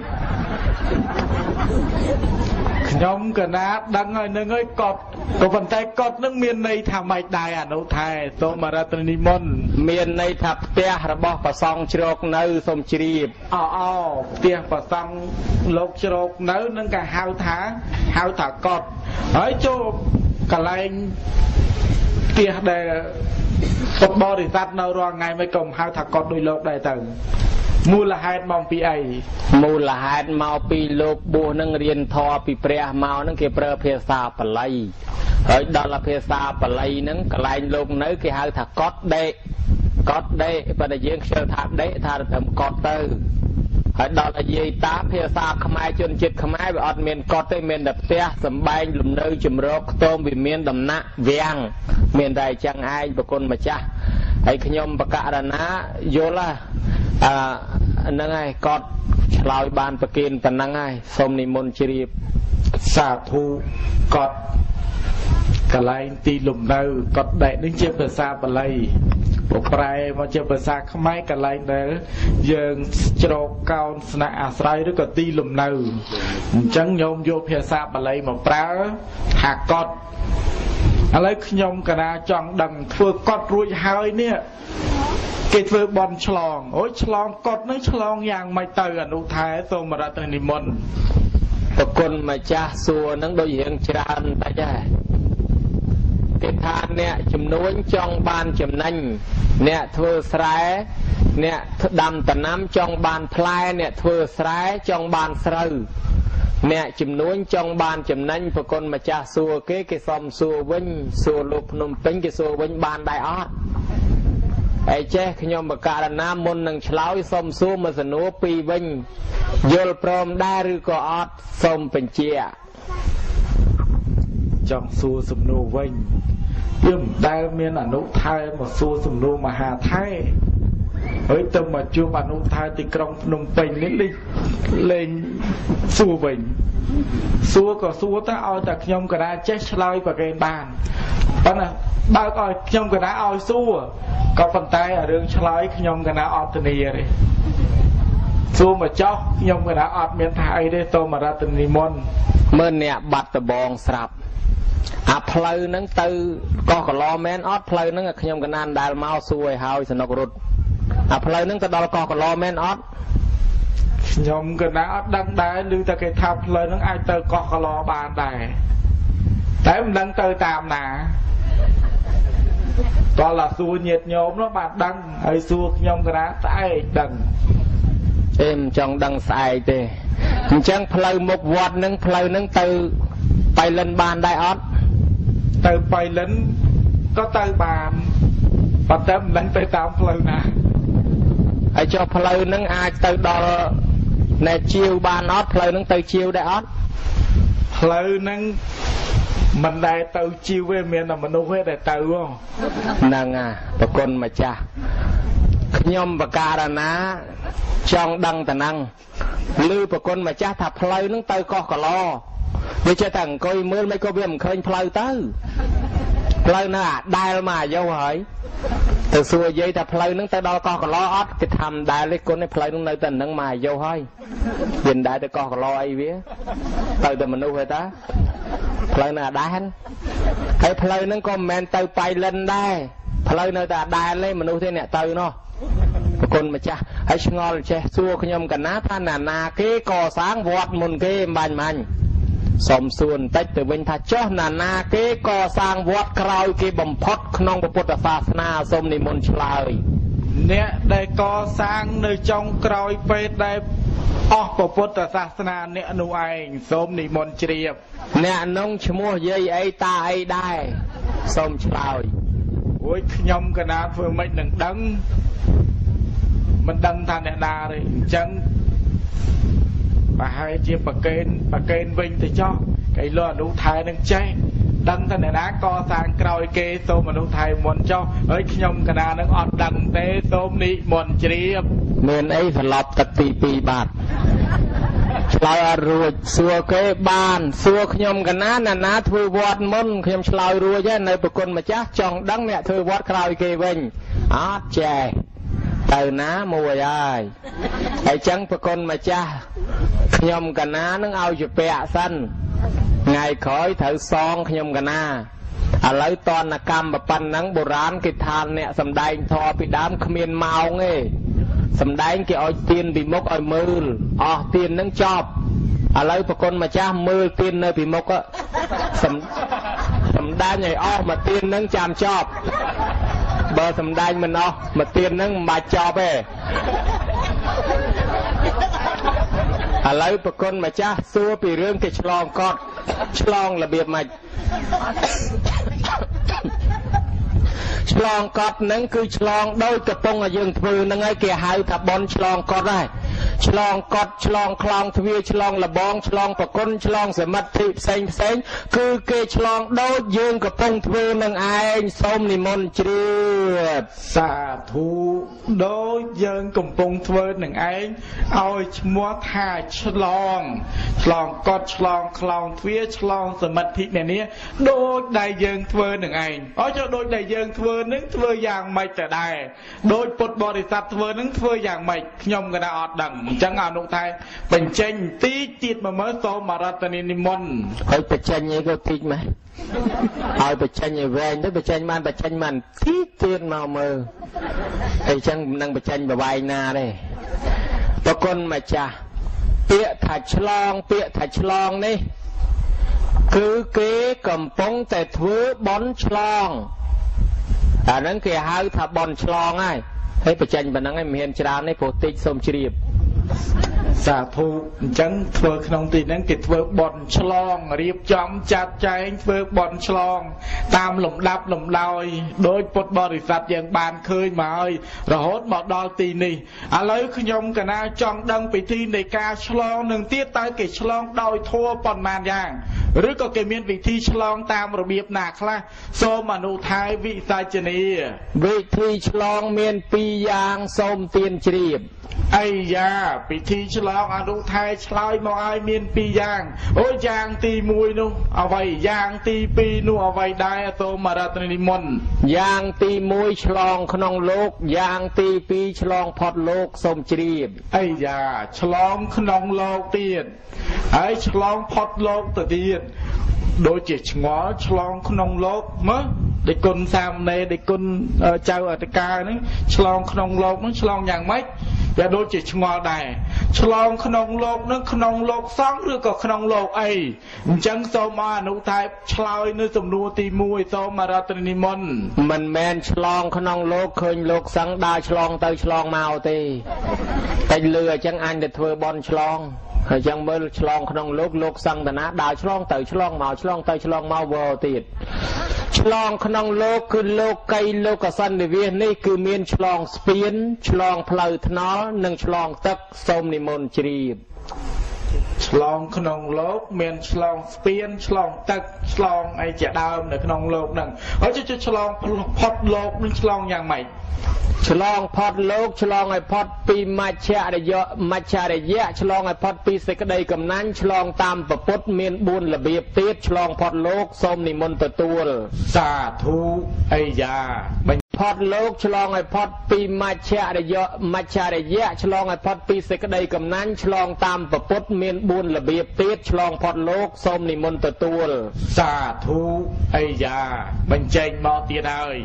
ខ្ញុំកណាដឹងហើយនឹងហើយកត់ក៏ប៉ុន្តែកត់នឹងមានន័យថាម៉េចដែរអនុថែសូមរតនិមន្តមានន័យថាផ្ទះរបស់ព្រះសង្ឃជ្រកនៅសូមជ្រាបអអផ្ទះព្រះសង្ឃលោកជ្រកនៅនឹងគេហៅថាហៅថាកត់ហើយចូលកន្លែងផ្ទះដែលពុទ្ធបរិស័ទនៅរាល់ថ្ងៃមិនក៏ហៅថាកត់ដោយលោកដែរទៅមូលហេតុមកពីអីមូលហេតុមកពីលោកបួសនឹងរៀនធម៌ពីព្រះមកនឹងគេប្រើភាសាបាលីហើយដល់ភាសាបាលីនឹងកន្លែងលោកនៅគេហៅថាកត់ដេកកត់ដេកប៉ុន្តែយើងខ្ជិលថាដេកថាត្រឹមកត់ទៅហើយដល់តែនិយាយតាមភាសាខ្មែរជនជាតិខ្មែរវាអត់មានកត់ទេមានតែផ្ទះសំបែងលំនៅចម្រោកខ្ទមវាមានដំណាក់វាំងមានតែអញ្ចឹងឯងប្រគុណម្ចាស់ហើយខ្ញុំបកករណាយល់អឺហ្នឹងហើយកត់ឆ្លើយបានប្រគិនប៉ុណ្ណឹងហើយសូមនិមន្តជ្រាបសាធុកត់កន្លែងទីលំនៅកត់ដែកនេះជាភាសាបាលីប្រែមកជាភាសាខ្មែរកន្លែងដែលយើងជ្រកកោនស្នាក់អាស្រ័យឬក៏ទីលំនៅអញ្ចឹងញោមយកភាសាបាលីមកប្រើថាកត់ឥឡូវខ្ញុំកណាចង់ដឹងធ្វើកត់រួចហើយនេះគេធ្វើបន់ឆ្លងអូយឆ្លងកត់នឹងឆ្លងយ៉ាងម៉េចទៅអនុថែសូមរតនិមន្តប្រគុណម្ចាស់សួរនឹងដូចរៀងច្រើនតែដែរគេថាអ្នកចំនួនចង់បានចំណេញអ្នកធ្វើស្រែអ្នកដាំដំណាំចង់បានផ្លែអ្នកធ្វើស្រែចង់បានស្រូវអ្នកចំនួនចង់បានចំណេញប្រគុណម្ចាស់សួរគេគេសុំសួរវិញសួរលោកភ្នំពេញគេសួរវិញបានដែរអត់អីចេះខ្ញុំបកករណាមុននឹងឆ្លើយសុំសួរមួយសំណួរពីរវិញយល់ព្រមដែរឬក៏អត់សូមបញ្ជាក់ចង់សួរសំណួរវិញយើងដែលមានអនុថែមកសួរសំណួរមហាថែហើយទៅមកជួបអនុថែទីក្រុងភ្នំពេញនេះលេងលេងសួរវិញសួរក៏សួរតែឲ្យតែខ្ញុំកណាចេះឆ្លើយប្រកេនបានប៉ុន្តែបើកឲ្យខ្ញុំកណាឲ្យសួរក៏ប៉ុន្តែរឿងឆ្លើយខ្ញុំកណាអត់ធានាទេសួរមកចោះខ្ញុំកណាអត់មានថាអីទេតមរតនិមន្តមើលអ្នកបាត់ដបងស្រាប់អាផ្លូវហ្នឹងទៅកោះកឡមែនអត់ផ្លូវហ្នឹងខ្ញុំកណានដែលមកសួរឲ្យហើយសនុករត់អាផ្លូវហ្នឹងទៅដល់កោះកឡមែនអត់ខ្ញុំកណាអត់ដឹងដែរឮតែគេថាផ្លូវហ្នឹងអាចទៅកោះកឡបានដែរតែមិនដឹងទៅតាមណាតោះឡាសួរញាតិញោមនោះបានដឹងហើយសួរខ្ញុំកណាស្អែកដឹងអេមិនចង់ដឹងស្អែកទេអញ្ចឹងផ្លូវមុខវត្តហ្នឹងផ្លូវហ្នឹងទៅបៃលិនបានដែរអត់ទៅបៃលិនក៏ទៅបានប៉ុន្តែមិនដឹងទៅតាមផ្លូវណាហើយចុះផ្លូវហ្នឹងអាចទៅដល់ណែជាវបានអត់ផ្លូវហ្នឹងទៅជាវដែរអត់ផ្លូវហ្នឹងមិនដែលទៅជាវទេមានតែមនុស្សទេដែលទៅហ្នឹងហ่ะប្រគុណម្ចាស់ខ្ញុំបកករណាចង់ដឹងតែហ្នឹងឮប្រគុណម្ចាស់ថាផ្លូវហ្នឹងទៅកោះកឡវាចេះតែអង្គុយមើលមិនក៏វាមិនឃើញផ្លូវទៅផ្លូវណាដែលមកអាយុហើយទៅសួរយាយថាផ្លូវហ្នឹងទៅដល់កោះកឡអត់គេថាមិនដែលទេគុណនេះផ្លូវហ្នឹងនៅតែហ្នឹងមកអាយុហើយវាមិនដែលទៅកោះកឡអីវាទៅតែមនុស្សទេតាផ្លូវនៅអាដែនហើយផ្លូវហ្នឹងក៏មិនមែនទៅបៃលិនដែរផ្លូវនៅតែអាដែនទេមនុស្សទេអ្នកទៅនោះប្រគុណម្ចាស់ហើយឆ្ងល់ចេះសួរខ្ញុំកណាថាណាណាគេកសាងវត្តមុនគេមិនបាញ់មាញ់សូមសួរបន្តិចទៅវិញថាចុះណាណាគេកសាងវត្តក្រោយគេបំផុតក្នុងពុទ្ធសាសនាសូមនិមន្តឆ្លើយអ្នកដែលកសាងនៅចុងក្រោយពេលដែលអស់ពុទ្ធសាសនាអ្នកនោះឯងសូមនិមន្តជ្រាបអ្នកនោះឈ្មោះយាយអីតាអីដែរសូមឆ្លើយអូយខ្ញុំកណាធ្វើម៉េចនឹងដឹងមិនដឹងថាអ្នកណាទេអញ្ចឹងប្រហែលជាប្រកេនប្រកេនវិញទៅចោះគេលោកអនុថែនឹងចេះដឹងថាអ្នកណាកសាងក្រោយគេសូមអនុថែមុនចោះហើយខ្ញុំកណានឹងអត់ដឹងទេសូមនិមន្តជ្រាបមានអីសន្លប់ទឹកទីពីរបាត់ឆ្លើយអត់រួចសួរគេបានសួរខ្ញុំកណាណាណាធ្វើវត្តមុនខ្ញុំឆ្លើយរួចហើយនៅប្រគុណម្ចាស់ចង់ដឹងអ្នកធ្វើវត្តក្រោយគេវិញអត់ចេះទៅណាមួយហើយហើយចឹងប្រគុណម្ចាស់ខ្ញុំកណានឹងឲ្យជាពាក់សិនថ្ងៃក្រោយត្រូវសងខ្ញុំកណាឥឡូវតនកម្មប៉ុណ្ណឹងបុរាណគេថាអ្នកសំដែងធម៌ពីដើមគ្មានម៉ោងទេសំដែងគេឲ្យទៀនពីមុខឲ្យមើលអស់ទៀននឹងចប់ឥឡូវប្រគុណម្ចាស់មើលទៀននៅពីមុខសំសំដែងឲ្យអស់មកទៀននឹងចាំចប់បើសំដែងមិនអស់មកទៀននឹងមិនបាច់ចប់ទេឥឡូវប្រគុណម្ចាស់សួរពីរឿងគេឆ្លងកត់ឆ្លងរបៀបម៉េចឆ្លងកត់ហ្នឹងគឺឆ្លងដោយកំពុងឲ្យយើងធ្វើហ្នឹងហើយគេហៅថាបន់ឆ្លងកត់ដែរឆ្លងកត់ឆ្លងខ្លងទ្វាឆ្លងលបងឆ្លងប្រគុណឆ្លងសមិទ្ធិផ្សេងផ្សេងគឺគេឆ្លងដូចយើងកំពុងធ្វើនឹងឯងសូមនិមន្តជ្រាបសាធុដូចយើងកំពុងធ្វើនឹងឯងឲ្យឈ្មោះថាឆ្លងឆ្លងកត់ឆ្លងខ្លងទ្វាឆ្លងសមិទ្ធិនេះនេះដូចដែលយើងធ្វើនឹងឯងអញ្ចឹងដូចដែលយើងធ្វើនឹងធ្វើយ៉ាងម៉េចទៅដែរដូចពុទ្ធបរិស័ទធ្វើនឹងធ្វើយ៉ាងម៉េចខ្ញុំក៏អត់ដឹងអញ្ចឹងអនុថែបញ្ចេញទីទៀតមកមើលសូមរតនានិមន្តហើយបញ្ចេញអីក៏តិចម៉េះឲ្យបញ្ចេញឲ្យវែងទៅបញ្ចេញបានបញ្ចេញបានទីទៀតមកមើលអីចឹងមិននឹងបញ្ចេញបវែងណាទេប្រគុណម្ចាស់ពាក្យថាឆ្លងពាក្យថាឆ្លងនេះគឺគេកំពុងតែធ្វើបន់ឆ្លងអាហ្នឹងគេហៅថាបន់ឆ្លងហើយហើយបញ្ចេញប៉ុណ្ណឹងឯងមិនហ៊ានច្រើនទេព្រោះតិចសូមជ្រាបសាធុអញ្ចឹងធ្វើក្នុងទីហ្នឹងគេធ្វើបន់ឆ្លងរៀបចំចាត់ចែងធ្វើបន់ឆ្លងតាមលំដាប់លំដោយដោយពុទ្ធបរិស័ទយើងបានឃើញមកហើយរហូតមកដល់ទីនេះឥឡូវខ្ញុំកណាចង់ដឹងពិធីនៃការឆ្លងនឹងទៀតតើគេឆ្លងដោយធម៌ប៉ុន្មានយ៉ាងឬក៏គេមានវិធីឆ្លងតាមរបៀបណាខ្លះសូមអនុថែវិសាចនីវិធីឆ្លងមានពីរយ៉ាងសូមទានជ្រាបអីយ៉ាពិធីឆ្លងអនុថែឆ្លើយមកឲ្យមានពីរយ៉ាងអូយ៉ាងទីមួយនោះអ្វីយ៉ាងទីពីរនោះអ្វីដែរសូមរតនានិមន្តយ៉ាងទីមួយឆ្លងក្នុងលោកយ៉ាងទីពីរឆ្លងផុតលោកសូមជ្រាបអីយ៉ាឆ្លងក្នុងលោកទៀតហើយឆ្លងផុតលោកទៅទៀតដូចជាឆ្ងល់ឆ្លងក្នុងលោកមើលដេគុណសាមណេរដេគុណចៅអធិការហ្នឹងឆ្លងក្នុងលោកហ្នឹងឆ្លងយ៉ាងម៉េចវាដូចជាឆ្ងល់ដែរឆ្លងក្នុងលោកហ្នឹងក្នុងលោកសង្ឃឬក៏ក្នុងលោកអីអញ្ចឹងសូមអនុថែឆ្លើយនៅសំណួរទីមួយសូមរតនានិមន្តមិនមែនឆ្លងក្នុងលោកឃើញលោកសង្ឃដើរឆ្លងទៅឆ្លងមកទេតែលឺអញ្ចឹងអញទៅធ្វើបន់ឆ្លងហើយចឹងមើលឆ្លងក្នុងលោកលោកសង្ឃតាណាដើរឆ្លងទៅឆ្លងមកឆ្លងទៅឆ្លងមកវល់ទៀតឆ្លងក្នុងលោកគឺលោកីលោកសន្និវាសនេះគឺមានឆ្លងស្ពានឆ្លងផ្លូវថ្នល់និងឆ្លងទឹកសូមនិមន្តជ្រាបឆ្លងក្នុងលោកមានឆ្លងស្ពានឆ្លងទឹកឆ្លងអីជាដើមនៅក្នុងលោកហ្នឹងហើយជិះឆ្លងផុតលោកនឹងឆ្លងយ៉ាងម៉េចឆ្លងផុតលោកឆ្លងឲ្យផុតពីមច្ឆរិយមច្ឆរិយៈឆ្លងឲ្យផុតពីសេចក្តីកំណាញ់ឆ្លងតាមពពុទ្ធមានបួនរបៀបទៀតឆ្លងផុតលោកសូមនិមន្តទទួលសាធុអីយ៉ាផុតលោកឆ្លងឲ្យផុតពីមច្ឆរិយមច្ឆរិយៈឆ្លងឲ្យផុតពីសេចក្តីកំណាញ់ឆ្លងតាមពពុទ្ធមានបួនរបៀបទៀតឆ្លងផុតលោកសូមនិមន្តទទួលសាធុអីយ៉ាបញ្ចេញមកទៀតហើយ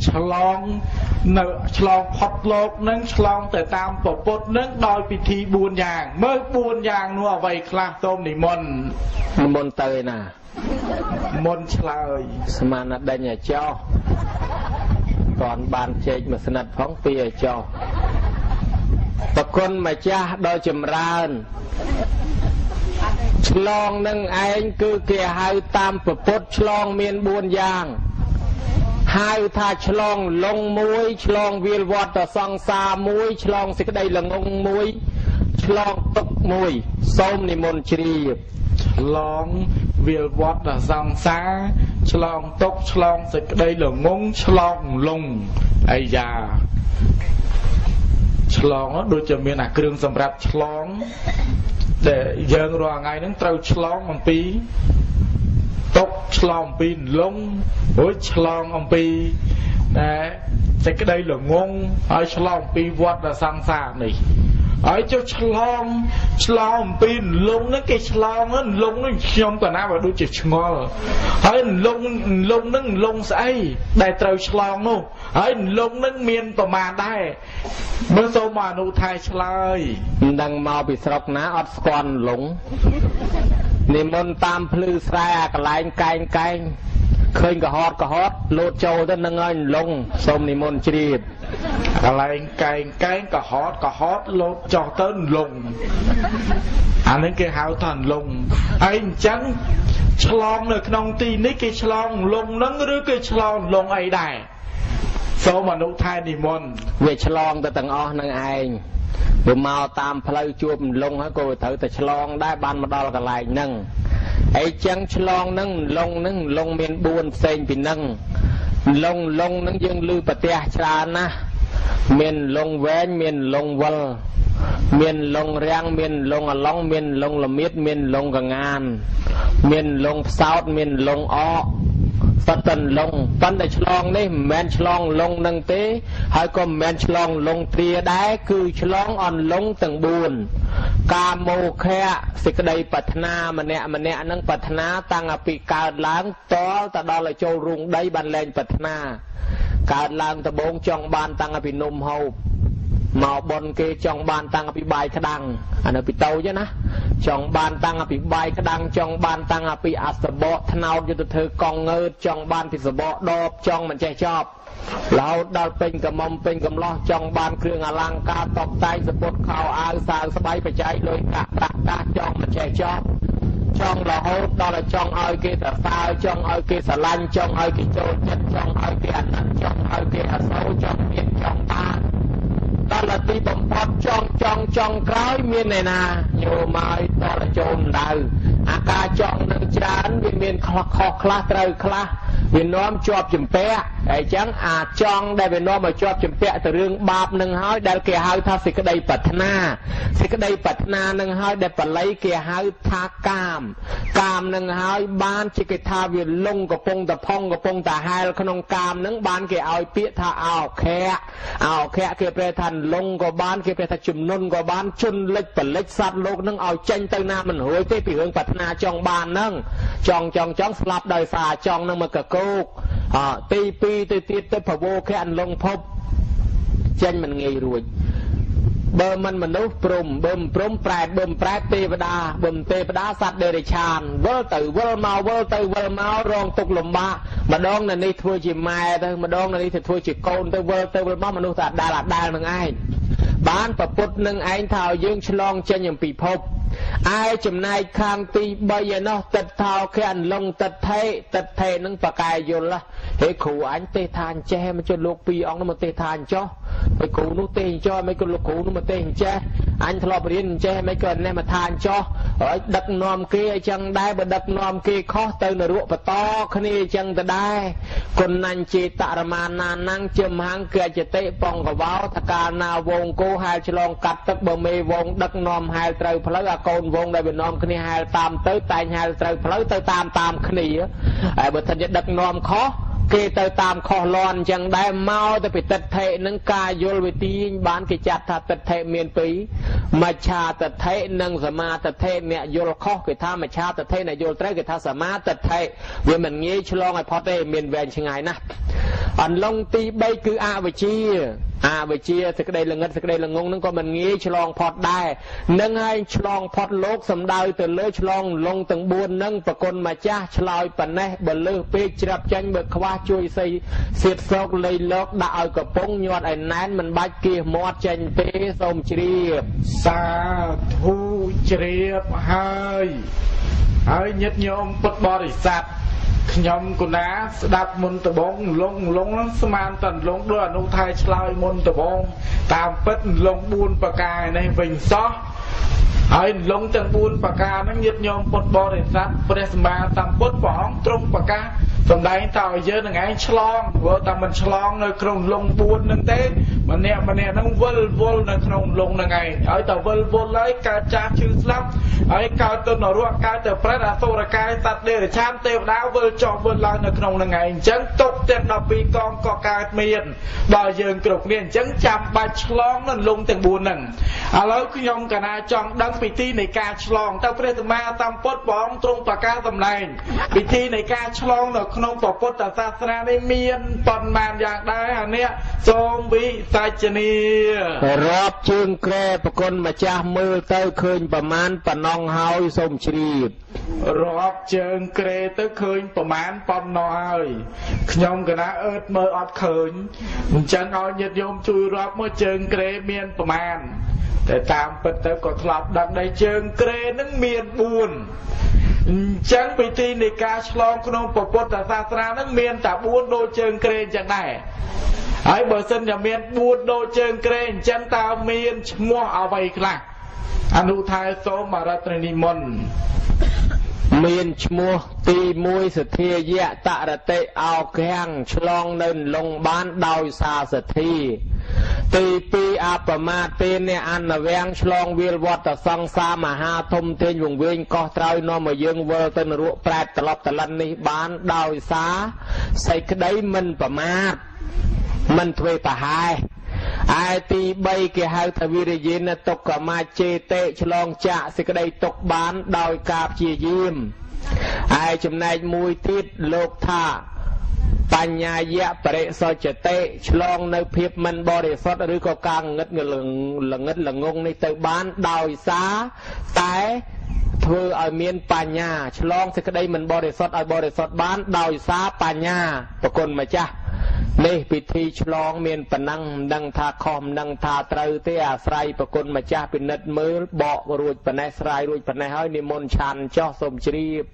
ឆ្លងនៅឆ្លងផុតលោកនឹងឆ្លងទៅតាមពពុទ្ធនឹងដោយពិធីបួនយ៉ាងមើលបួនយ៉ាងនោះអ្វីខ្លះសូមនិមន្តនិមន្តទៅណាមុនឆ្លើយស្មានដេញឲ្យចោះតនបានជែកមួយស្និតផងពីឲ្យចោះប្រគុណម្ចាស់ដ៏ចម្រើនឆ្លងនឹងឯងគឺគេហៅតាមពពុទ្ធឆ្លងមានបួនយ៉ាងហៅថាឆ្លងលងមួយឆ្លងវាលវត្តសង្សារមួយឆ្លងសេចក្តីល្ងងមួយឆ្លងទុកមួយសូមនិមន្តជ្រាបឆ្លងវាលវត្តសង្សារឆ្លងទុកឆ្លងសេចក្តីល្ងងឆ្លងលងអាយ៉ាឆ្លងដូចជាមានអាគ្រឿងសម្រាប់ឆ្លងដែលយើងរាល់ថ្ងៃហ្នឹងត្រូវឆ្លងអំពីទុកឆ្លងអំពីលងរួចឆ្លងអំពីតែសេចក្តីល្ងងហើយឆ្លងអំពីវត្តសង្សារនេះហើយចុះឆ្លងឆ្លងអំពីលងហ្នឹងគេឆ្លងលងហ្នឹងខ្ញុំក៏ណាបើដូចជាឆ្ងល់ហើយលងលងហ្នឹងលងស្អីដែលត្រូវឆ្លងនោះហើយលងហ្នឹងមានប្រមាណដែរមើលសូមអនុថែឆ្លើយមិនដឹងមកពីស្រុកណាអត់ស្គាល់លងនិមន្តតាមភ្លឺស្រែអាកន្លែងកែងកែងឃើញកុហតកុហតលោតចូលទៅនឹងហើយលងសូមនិមន្តជ្រាបកន្លែងកែងកែងកុហតកុហតលោតចោះទៅលងអានេះគេហៅថាលងហើយអញ្ចឹងឆ្លងនៅក្នុងទីនេះគេឆ្លងលងនឹងឬគេឆ្លងលងអីដែរសូមអនុថែនិមន្តវាឆ្លងទៅទាំងអស់នឹងឯងវាមកតាមផ្លូវជួបលងហើយក៏ត្រូវតែឆ្លងដែរបានមកដល់កន្លែងហ្នឹងអីចឹងឆ្លងហ្នឹងលងហ្នឹងលងមានបួនផ្សេងពីហ្នឹងលងលងហ្នឹងយើងឮប្រទេសច្រើនណាស់មានលងវែងមានលងវល់មានលងរាំងមានលងអឡុងមានលងល្មៀតមានលងកងានមានលងផ្សោតមានលងអកសត្វតលងប៉ុន្តែឆ្លងនេះមិនមែនឆ្លងលងនឹងទេហើយក៏មិនមែនឆ្លងលងទ្រាដែរគឺឆ្លងអនលងទាំងបួនកាមោខៈសេចក្តីប្រាថ្នាម្នាក់ម្នាក់នឹងប្រាថ្នាតាំងពីកើតឡើងតលទៅដល់ឲ្យចូលរូងដីបានលែងប្រាថ្នាកើតឡើងដំបូងចង់បានតាំងពីនំហូបមកបនគេចង់បានតាំងពីបាយក្តាំងអានៅពីតូចណាចង់បានតាំងពីបាយក្តាំងចង់បានតាំងពីអសបកថ្នោតយុទ្ធធ្វើកងងើតចង់បានពីសបកដបចង់មិនចេះចប់រហូតដល់ពេញកំមុំពេញកំឡោះចង់បានគ្រឿងអលង្ការតបតែងសពុតខោអាវសាវស្បៃបច្ច័យលុយកាក់ប្រាក់កាសចង់មិនចេះចប់ចង់រហូតដល់តែចង់ឲ្យគេសរសើរចង់ឲ្យគេស្រឡាញ់ចង់ឲ្យគេចូលចិត្តចង់ឲ្យគេអាណិតចង់ឲ្យគេអសូរចង់មានចង់បានដល់ទីបំផុតចង់ចង់ចង់ក្រោយមានឯណាញោមឲ្យដល់ចូលដៅអាការចង់នឹងច្រើនវាមានខុសខុសខ្លះត្រូវខ្លះវានាំជាប់ចម្ពាក់អញ្ចឹងអាចង់ដែលវានាំឲ្យជាប់ចម្ពាក់ទៅរឿងបាបនឹងហើយដែលគេហៅថាសេចក្តីប្រាថ្នាសេចក្តីប្រាថ្នានឹងហើយដែលបល័យគេហៅថាកាមកាមនឹងហើយបានជាគេថាវាលងកំពុងតផុងកំពុងតហែលក្នុងកាមនឹងបានគេឲ្យពាក្យថាអោខៈអោខៈគេប្រែថាលងក៏បានគេប្រែថាជំនុនក៏បានជន់លិចបលិចសត្វលោកនឹងឲ្យចេញទៅណាមិនរួចទេពីរឿងប្រាថ្នាចង់បាននឹងចង់ចង់ចង់ស្លាប់ដោយសារចង់នឹងមកកកោកអទីពីរទៅទៀតទៅប្រវោខៈអន្លងភពចេញមិនងាយរួចបើមិនមនុស្សព្រំបើមិនព្រំប្រែតបើមិនប្រែតទេវតាបើមិនទេវតាសត្វដេរិឆានវិលទៅវិលមកវិលទៅវិលមករងទុកលំបាកម្ដងនៅនេះធ្វើជាម៉ែទៅម្ដងនៅនេះធ្វើជាកូនទៅវិលទៅវិលមកមនុស្សតែដាល់អាដាល់នឹងឯងបានប្រពុតនឹងឯងថាឲ្យយើងឆ្លងចេញអំពីភពឯចំណែកខាងទីបីឯណោះទឹកថោខែអន្លងទឹកថេទឹកថេនឹងបកាយយល់ហេគ្រូអញទេថាអញ្ចេះមកចុះលោកពីរអង្គនោះមកទេថាអញ្ចោះហើយគ្រូនោះទេអញ្ចោះមិនក៏លោកគ្រូនោះមកទេអញ្ចេះអញធ្លាប់រៀនអញ្ចេះមិនក៏នេះមកថាអញ្ចោះហើយដឹកនាំគេអញ្ចឹងដែរបើដឹកនាំគេខុសទៅនរកបតគ្នាអញ្ចឹងទៅដែរគុណអញចេតរមាណាnăngជមហាងគេចតិបងកវោតកាលណាវងគោហែលឆ្លងកាត់ទឹកបើមេវងដឹកនាំហែលត្រូវផ្លូវអាកូនវងដែលវានាំគ្នាហែលតាមទៅតែងហែលត្រូវផ្លូវទៅតាមតាមគ្នាហើយបើថាដឹកនាំខុសគេទៅតាមខុសលាន់អញ្ចឹងដែរមកទៅពីទិដ្ឋិនឹងការយល់វិធីបានគេចាត់ថាទិដ្ឋិមានពីរមច្ឆាទិដ្ឋិនិងសមាទិដ្ឋិអ្នកយល់ខុសគេថាមច្ឆាទិដ្ឋិអ្នកយល់ត្រូវគេថាសមាទិដ្ឋិវាមិនងាយឆ្លងឲ្យផុតទេមានវែងឆ្ងាយណាស់អន្លង់ទីបីគឺអវិជ្ជាអវិជ្ជាសេចក្តីល្ងិតសេចក្តីល្ងងហ្នឹងក៏មិនងាយឆ្លងផុតដែរនឹងហើយឆ្លងផុតលោកសំដៅទៅលើឆ្លងលងទាំងបួនហ្នឹងប្រគុណម្ចាស់ឆ្លើយប៉ណេះបើលើសពេកច្រាប់ចាញ់បើខ្វះជួយសីសៀតសោកលៃលោកដាក់ឲ្យកំពុងញាត់ឲ្យណែនមិនបាច់គៀសមាត់ចេញទេសូមជ្រាបសាធុជ្រាបហើយហើយញាតិញោមពុទ្ធបរិស័ទខ្ញុំគណាស្ដាប់មុនដំបងលងលងហ្នឹងស្មានតលងដូចអនុថៃឆ្លើយមុនដំបងតាមពិតលងបួនប្រការនេះវិញសោះហើយលងទាំងបួនប្រការហ្នឹងញាតិញោមពុទ្ធបរិស័ទព្រះសម្មាសម្ពុទ្ធព្រះអង្គទ្រង់ប្រកាសសម្ដែងតើឲ្យយើងនឹងឯងឆ្លងព្រោះតែមិនឆ្លងនៅក្នុងលងបួនហ្នឹងទេម្នាក់ម្នាក់ហ្នឹងវិលវល់នៅក្នុងលងហ្នឹងឯងហើយតើវិលវល់ហើយកើតចាស់ឈឺស្លាប់ហើយកើតទៅនរកកើតទៅប្រេតអសុរកាយសត្វដេរឆានទេវតាវិលចុះវិលឡើងនៅក្នុងហ្នឹងឯងអញ្ចឹងទុកទាំងដប់ពីរកងក៏កើតមានដល់យើងគ្រប់គ្នាអញ្ចឹងចាំបាច់ឆ្លងនៅលងទាំងបួនហ្នឹងឥឡូវខ្ញុំកណាចង់ដឹងពិធីនៃការឆ្លងតើព្រះសម្មាសម្ពុទ្ធព្រះអង្គទ្រង់ប្រកាសសម្ដែងពិធីនៃការឆ្លងនៅក្នុងពុទ្ធសាសនានេះមានប៉ុន្មានយ៉ាងដែរអានេះសូមវិសាចនីរាប់ជើងក្រែប្រគុណម្ចាស់មើលទៅឃើញប្រមាណប៉ុណ្ណឹងហើយសូមជ្រាបរាប់ជើងក្រែទៅឃើញប្រមាណប៉ុណ្ណោះហើយខ្ញុំកណាអើតមើលអត់ឃើញអញ្ចឹងឲ្យញាតិញោមជួយរាប់មើលជើងក្រែមានប្រមាណតែតាមពិតទៅក៏ធ្លាប់ដឹងដែរជើងក្រែនឹងមានបួនអញ្ចឹងពិធីនៃការឆ្លងក្នុងពុទ្ធសាសនាហ្នឹងមានតែបួនដូចជើងក្រែអញ្ចឹងដែរហើយបើសិនជាមានបួនដូចជើងក្រែអញ្ចឹងតើមានឈ្មោះអ្វីខ្លះអនុថែសូមអរតនិមន្តមានឈ្មោះទីមួយសទ្ធាយៈតរតិអោកាំងឆ្លងនៅលងបានដោយសារសទ្ធាទីពីរអបមាទពេលអ្នកអនវាំងឆ្លងវាលវត្តសង្សារមហាធំធេងវង្វេងកោះត្រើយនាំមកយើងវិលទៅនរកប្រែតត្រឡប់តលិននេះបានដោយសារសេចក្តីមិនប្រមាទមិនធ្វេសប្រហែសឯទីបីគេហៅថាវិរិយេនតុក្កមាចេតេឆ្លងចាក់សេចក្តីទុកបានដោយការព្យាយាមឯចំណែកមួយទៀតលោកថាបញ្ញាយៈបរិសុចតេឆ្លងនៅភាពមិនបរិសុទ្ធឬក៏ការងឹតល្ងឹតល្ងងនេះទៅបានដោយសារតែធ្វើឲ្យមានបញ្ញាឆ្លងសេចក្តីមិនបរិសុទ្ធឲ្យបរិសុទ្ធបានដោយសារបញ្ញាប្រគុណម្ចាស់នេះពិធីឆ្លងមានប៉ុណ្ណឹងមិនដឹងថាខុសមិនដឹងថាត្រូវទេអាស្រ័យប្រគុណម្ចាស់ពិនិត្យមើលបករួចប៉ុណ្ណេះស្រាយរួចប៉ុណ្ណេះហើយនិមន្តឆាន់ចោះសូមជ្រាប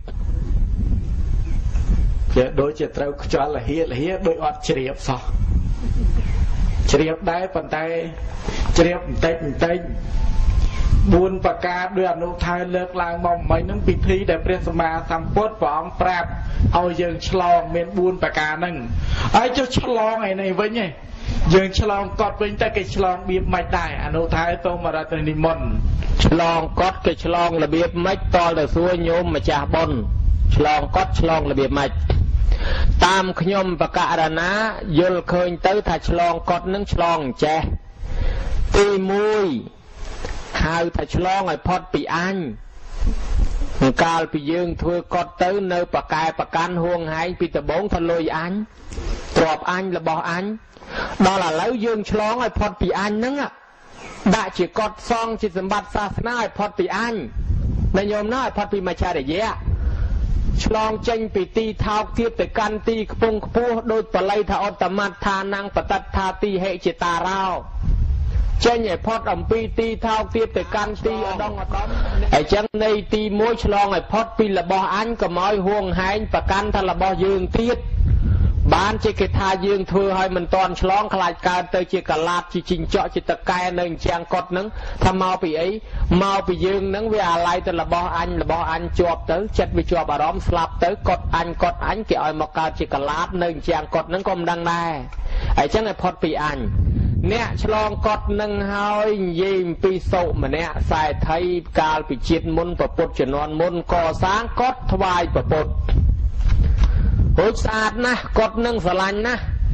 ជាដូចជាត្រូវខ្យល់លហៀលហៀដូចអត់ជ្រាបសោះជ្រាបដែរប៉ុន្តែជ្រាបបន្តិចបន្តិចបួនប្រការដោយអនុថែលើកឡើងមកមិញហ្នឹងពិធីដែលព្រះសម្មាសម្ពុទ្ធព្រះអង្គប្រាប់ឲ្យយើងឆ្លងមានបួនប្រការហ្នឹងហើយចុះឆ្លងឯនេះវិញឯងយើងឆ្លងកត់វិញតែគេឆ្លងរបៀបម៉េចដែរអនុថែសូមរតនិមន្តឆ្លងកត់គេឆ្លងរបៀបម៉េចតលទៅសួរញោមម្ចាស់បុណ្យឆ្លងកត់ឆ្លងរបៀបម៉េចតាមខ្ញុំបកករណាយល់ឃើញទៅថាឆ្លងកត់នឹងឆ្លងចេះទីមួយហៅថាឆ្លងឲ្យផុតពីអញកាលពីយើងធ្វើកត់ទៅនៅបកែប្រកាន់ហួងហែងពីដំបងថាលុយអញទ្រព្យអញរបស់អញដល់ឥឡូវយើងឆ្លងឲ្យផុតពីអញហ្នឹងដាក់ជាកត់សងជាសម្បត្តិសាសនាឲ្យផុតពីអញណាញោមណាឲ្យផុតពីមច្ឆរិយៈឆ្លងចេញពីទីថោកទៀតទៅកាន់ទីខ្ពង់ខ្ពស់ដោយបល័យថាអត្តមត្ថានังបតត្ថាទីហេចេតារោចេញឲ្យផុតអំពីទីថោកទៀតទៅកាន់ទីឧត្តមឧត្តមអញ្ចឹងនៃទីមួយឆ្លងឲ្យផុតពីរបស់អញកុំឲ្យហួងហែងប្រកាន់ថារបស់យើងទៀតបានជាគេថាយើងធ្វើឲ្យមិនតាន់ឆ្លងខ្លាចកើតទៅជាកលាតជាជីងចក់ជាតកែនៅអញ្ចឹងកត់ហ្នឹងថាមកពីអីមកពីយើងហ្នឹងវាអាឡ័យទៅរបស់អញរបស់អញជាប់ទៅចិត្តវាជាប់អារម្មណ៍ស្លាប់ទៅកត់អញកត់អញគេឲ្យមកកើតជាកលាតនៅអញ្ចឹងកត់ហ្នឹងក៏មិនដឹងដែរអញ្ចឹងឲ្យផុតពីអញអ្នកឆ្លងកត់នឹងហើយនិយាយអំពីសុម្នាក់ខ្សែថៃកាលពីជាតិមុនប្រពុតជំនាន់មុនកសាងកត់ថ្វាយប្រពុតរួចស្អាតណាស់កត់នឹងស្រឡាញ់ណាស់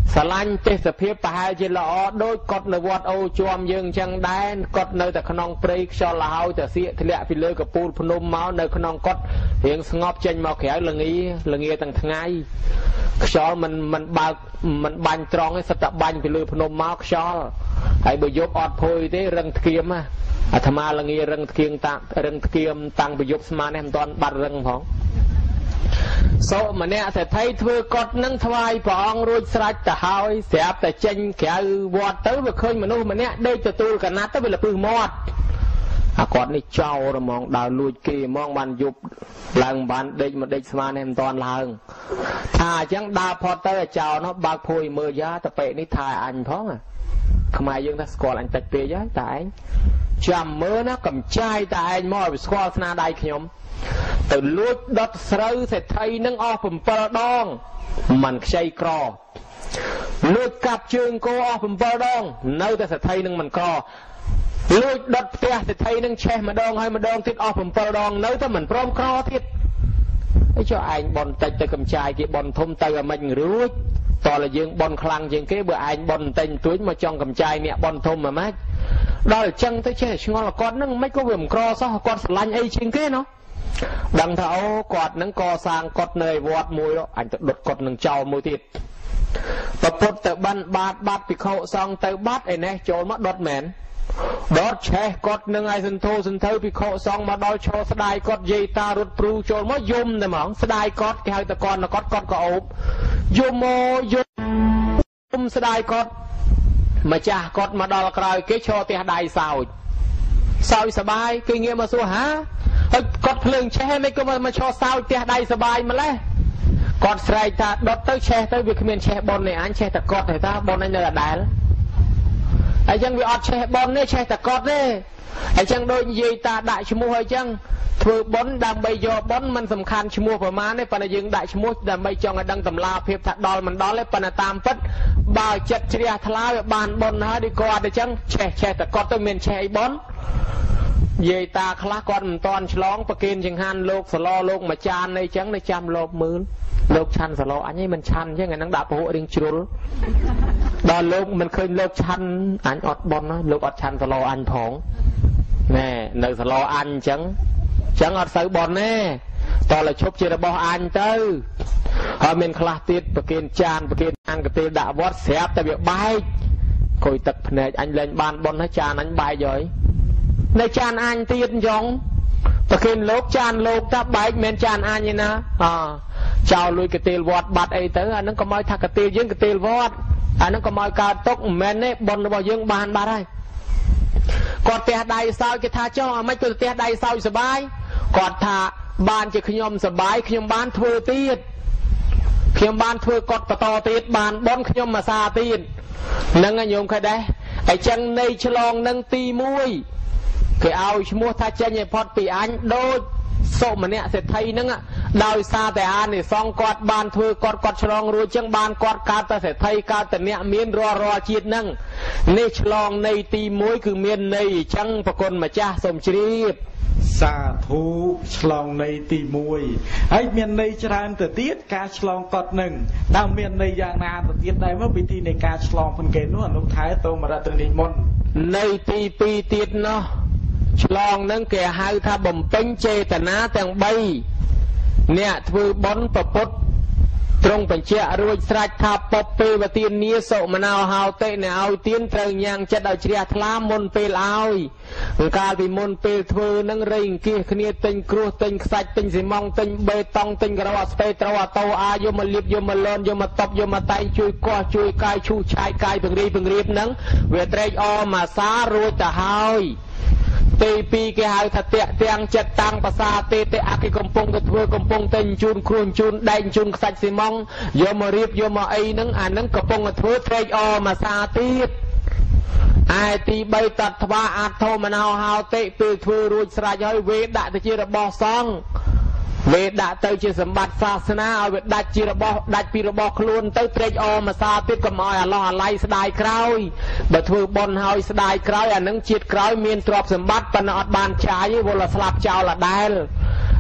ស្រឡាញ់ទេសភាពប្រហែលជាល្អដូចកត់នៅវត្តអូជួមយើងចឹងដែរកត់នៅតែក្នុងព្រៃខ្យល់លហើយតែសៀកធ្លាក់ពីលើកពូលភ្នំមកនៅក្នុងកត់រៀងស្ងប់ចេញមកក្រៅល្ងាល្ងាទាំងថ្ងៃខ្យល់មិនមិនបើកមិនបាញ់ត្រង់ទេសិតតែបាញ់ពីលើភ្នំមកខ្យល់ហើយបើយប់អត់ភួយទេរឹងធ្គាមអាត្មាល្ងារឹងធ្គាមតារឹងធ្គាមតាំងពីយប់ស្មាននេះមិនទាន់បាត់រឹងផងសូម្នាក់សេដ្ឋីធ្វើកត់នឹងថ្វាយព្រះអង្គរួចស្រេចទៅហើយស្រាប់តែចេញក្រៅវត្តទៅវាឃើញមនុស្សម្នាក់ដេកទទួលកណាត់ទៅវាលពឹសមាត់អាគាត់នេះចោលរមងដើរលួចគេហ្មងបានយប់ឡើងបានដេកមកដេកស្មាននេះមិនទាន់ឡើងថាអញ្ចឹងដើរផុតទៅចោលនោះបើកភួយមើលយ៉ាតពេនេះថាអញផងខ្មែរយើងថាស្គាល់អញតិចពេកហើយតែឯងចាំមើលណាកំចាយតែឯងមកឲ្យស្គាល់ស្នាដៃខ្ញុំទៅលួចដុតស្រូវសេដ្ឋីនឹងអស់bảyដងមិនខ្ចីក្រលួចកាប់ជើងគោអស់bảyដងនៅតែសេដ្ឋីនឹងមិនក្រលួចដុតផ្ទះសេដ្ឋីនឹងឆេះម្ដងហើយម្ដងទៀតអស់bảyដងនៅតែមិនព្រមក្រទៀតអីចុះឯងបនតិចទៅកំចាយគេបនធំទៅអាមិនរួចតើយើងបនខ្លាំងជាងគេបើឯងបនតិចទួចមកចង់កំចាយអ្នកបនធំហ្មងម៉េចដល់អញ្ចឹងទៅចេះឆ្ងល់គាត់នឹងមិនក៏វាមិនក្រសោះគាត់ស្រឡាញ់អីជាងគេណោះដឹងថាអូគាត់នឹងកសាងកត់នៅវត្តមួយអញទៅដុតកត់នឹងចោលមួយទៀតប្រពុតទៅបានបាតបាត់ភិក្ខុសង្ឃទៅបាត់ឯនេះចូលមកដុតមែនដុតឆេះកត់នឹងឲ្យសន្ធោសន្ធើភិក្ខុសង្ឃមកដល់ឈរស្ដាយកត់យាយតារត់ព្រូចូលមកយំតែហ្មងស្ដាយកត់គេហៅតកនកត់កត់ក៏អូបយំមកយំស្ដាយកត់ម្ចាស់កត់មកដល់ក្រោយគេឈរផ្ទះដៃសោចសោចសបាយគេងាកមកសួរហាហើយគាត់ភ្លើងឆេះមិនក៏មកឈរសោចផ្ទះដៃសបាយម្លេះគាត់ស្រែកថាដុតទៅឆេះទៅវាគ្មានឆេះប៉ុននេះអញឆេះតែកត់ទេតាប៉ុនអញនៅដដែលអញ្ចឹងវាអត់ឆេះប៉ុនទេឆេះតែកត់ទេអញ្ចឹងដូចនិយាយតាដាក់ឈ្មោះអញ្ចឹងធ្វើប៉ុនដើម្បីយកប៉ុនមិនសំខាន់ឈ្មោះប្រមាណទេប៉ុន្តែយើងដាក់ឈ្មោះដើម្បីចង់ឲ្យដឹងតម្លាភាពថាដល់មិនដល់ទេប៉ុន្តែតាមពិតបើចិត្តជ្រះថ្លាវាបានប៉ុនហើយដូចគាត់អញ្ចឹងឆេះឆេះតែកត់ទៅមានឆេះអីប៉ុនយាយតាខ្លះគាត់មិនតាន់ឆ្លងប្រគេនចង្ហាន់លោកសឡលោកមួយចានអីចឹងនៅចាំលោកមើលលោកឆាន់សឡអញឯងមិនឆាន់អញ្ចឹងអានឹងដាក់ពហុរៀងជ្រុលដល់លោកមិនឃើញលោកឆាន់អញអត់បន់ណាលោកអត់ឆាន់សឡអញផងណែនៅសឡអញអញ្ចឹងអញ្ចឹងអត់សូវបន់ទេតើឈប់ជារបស់អញទៅហើយមានខ្លះទៀតប្រគេនចានប្រគេនអានកទេលដាក់វត្តស្រាប់តែវាបែកគួយទឹកភ្នែកអញលែងបានបន់ហើយចានអញបែកហើយនៅចានអញទៀតអញ្ចឹងប្រគេនលោកចានលោកតាបែកមិនចានអញទេណាអចោលលួយកទេលវត្តបាត់អីទៅអានឹងក៏មកថាកទេលយើងកទេលវត្តអានឹងក៏មកកើតទុកមិនមែនទេបុណ្យរបស់យើងបានបាត់ហើយគាត់ផ្ទះដៃសោចគេថាចុះអាម៉េចគាត់ផ្ទះដៃសោចសបាយគាត់ថាបានជាខ្ញុំសបាយខ្ញុំបានធ្វើទៀតខ្ញុំបានធ្វើកត់បន្តទៀតបានបុណ្យខ្ញុំអាសាទៀតនឹងញោមឃើញដែរអញ្ចឹងនៃឆ្លងនឹងទីមួយគេឲ្យឈ្មោះថាចេញឲ្យផុតពីអញដូចសុម្នាក់សេដ្ឋីហ្នឹងដោយសារតែអានិសង្ឃគាត់បានធ្វើគាត់គាត់ឆ្លងរួចចឹងបានគាត់កើតតែសេដ្ឋីកើតតែអ្នកមានរាល់រាល់ជាតិហ្នឹងនេះឆ្លងនៃទីមួយគឺមានន័យអញ្ចឹងប្រគុណម្ចាស់សូមជ្រាបសាធុឆ្លងនៃទីមួយហើយមានន័យច្រើនទៅទៀតការឆ្លងកត់នឹងតើមានន័យយ៉ាងណាទៅទៀតដែរមកវិធីនៃការឆ្លងផងគេនោះអនុថែតមរតនីមុននៃទីពីរទៀតនោះឆ្លងនឹងគេហៅថាបំពេញចេតនាទាំងបីអ្នកធ្វើបុណ្យប្រពុតទ្រង់បញ្ជាក់រួចស្រេចថាពពេវទានាសុមនោហោតិអ្នកឲ្យទានត្រូវញ៉ាំងចិត្តឲ្យជ្រះថ្លាមុនពេលឲ្យកាលពីមុនពេលធ្វើនឹងរៃអង្គាសគ្នាទិញគ្រោះទិញខ្សាច់ទិញស៊ីម៉ង់ទិញបេតុងទិញក្រអស្ពេត្រូវអតោអាយកមកលៀបយកមកលនយកមកតប់យកមកតែងជួយកោះជួយកាយឈូសឆាយកាយពង្រីពង្រៀបនឹងវាត្រេកអរមកសារួចទៅហើយទីពីរគេហៅថាតាក់ទាំងចិត្តតាំងភាសាទេទេអគេកំពុងទៅធ្វើកំពុងតែជូនគ្រួជូនដែងជូនខ្សាច់ស៊ីម៉ង់យកមករៀបយកមកអីហ្នឹងអាហ្នឹងកំពុងទៅធ្វើត្រេកអរមកសាទៀតឯទីបីតត្វាអាធម្មនោហោតិពេលធ្វើរួចស្រេចហើយវេដាក់ទៅជារបស់សង្ឃវេដាក់ទៅជាសម្បត្តិសាសនាឲ្យវាដាច់ជារបស់ដាច់ពីរបស់ខ្លួនទៅត្រេកអរមកសាទៀតកុំឲ្យអាឡោះអាឡៃស្ដាយក្រោយបើធ្វើបុណ្យហើយស្ដាយក្រោយអានឹងជាតិក្រោយមានទ្រព្យសម្បត្តិប៉ុន្តែអត់បានចាយទេវល់ស្លាប់ចោលដដែល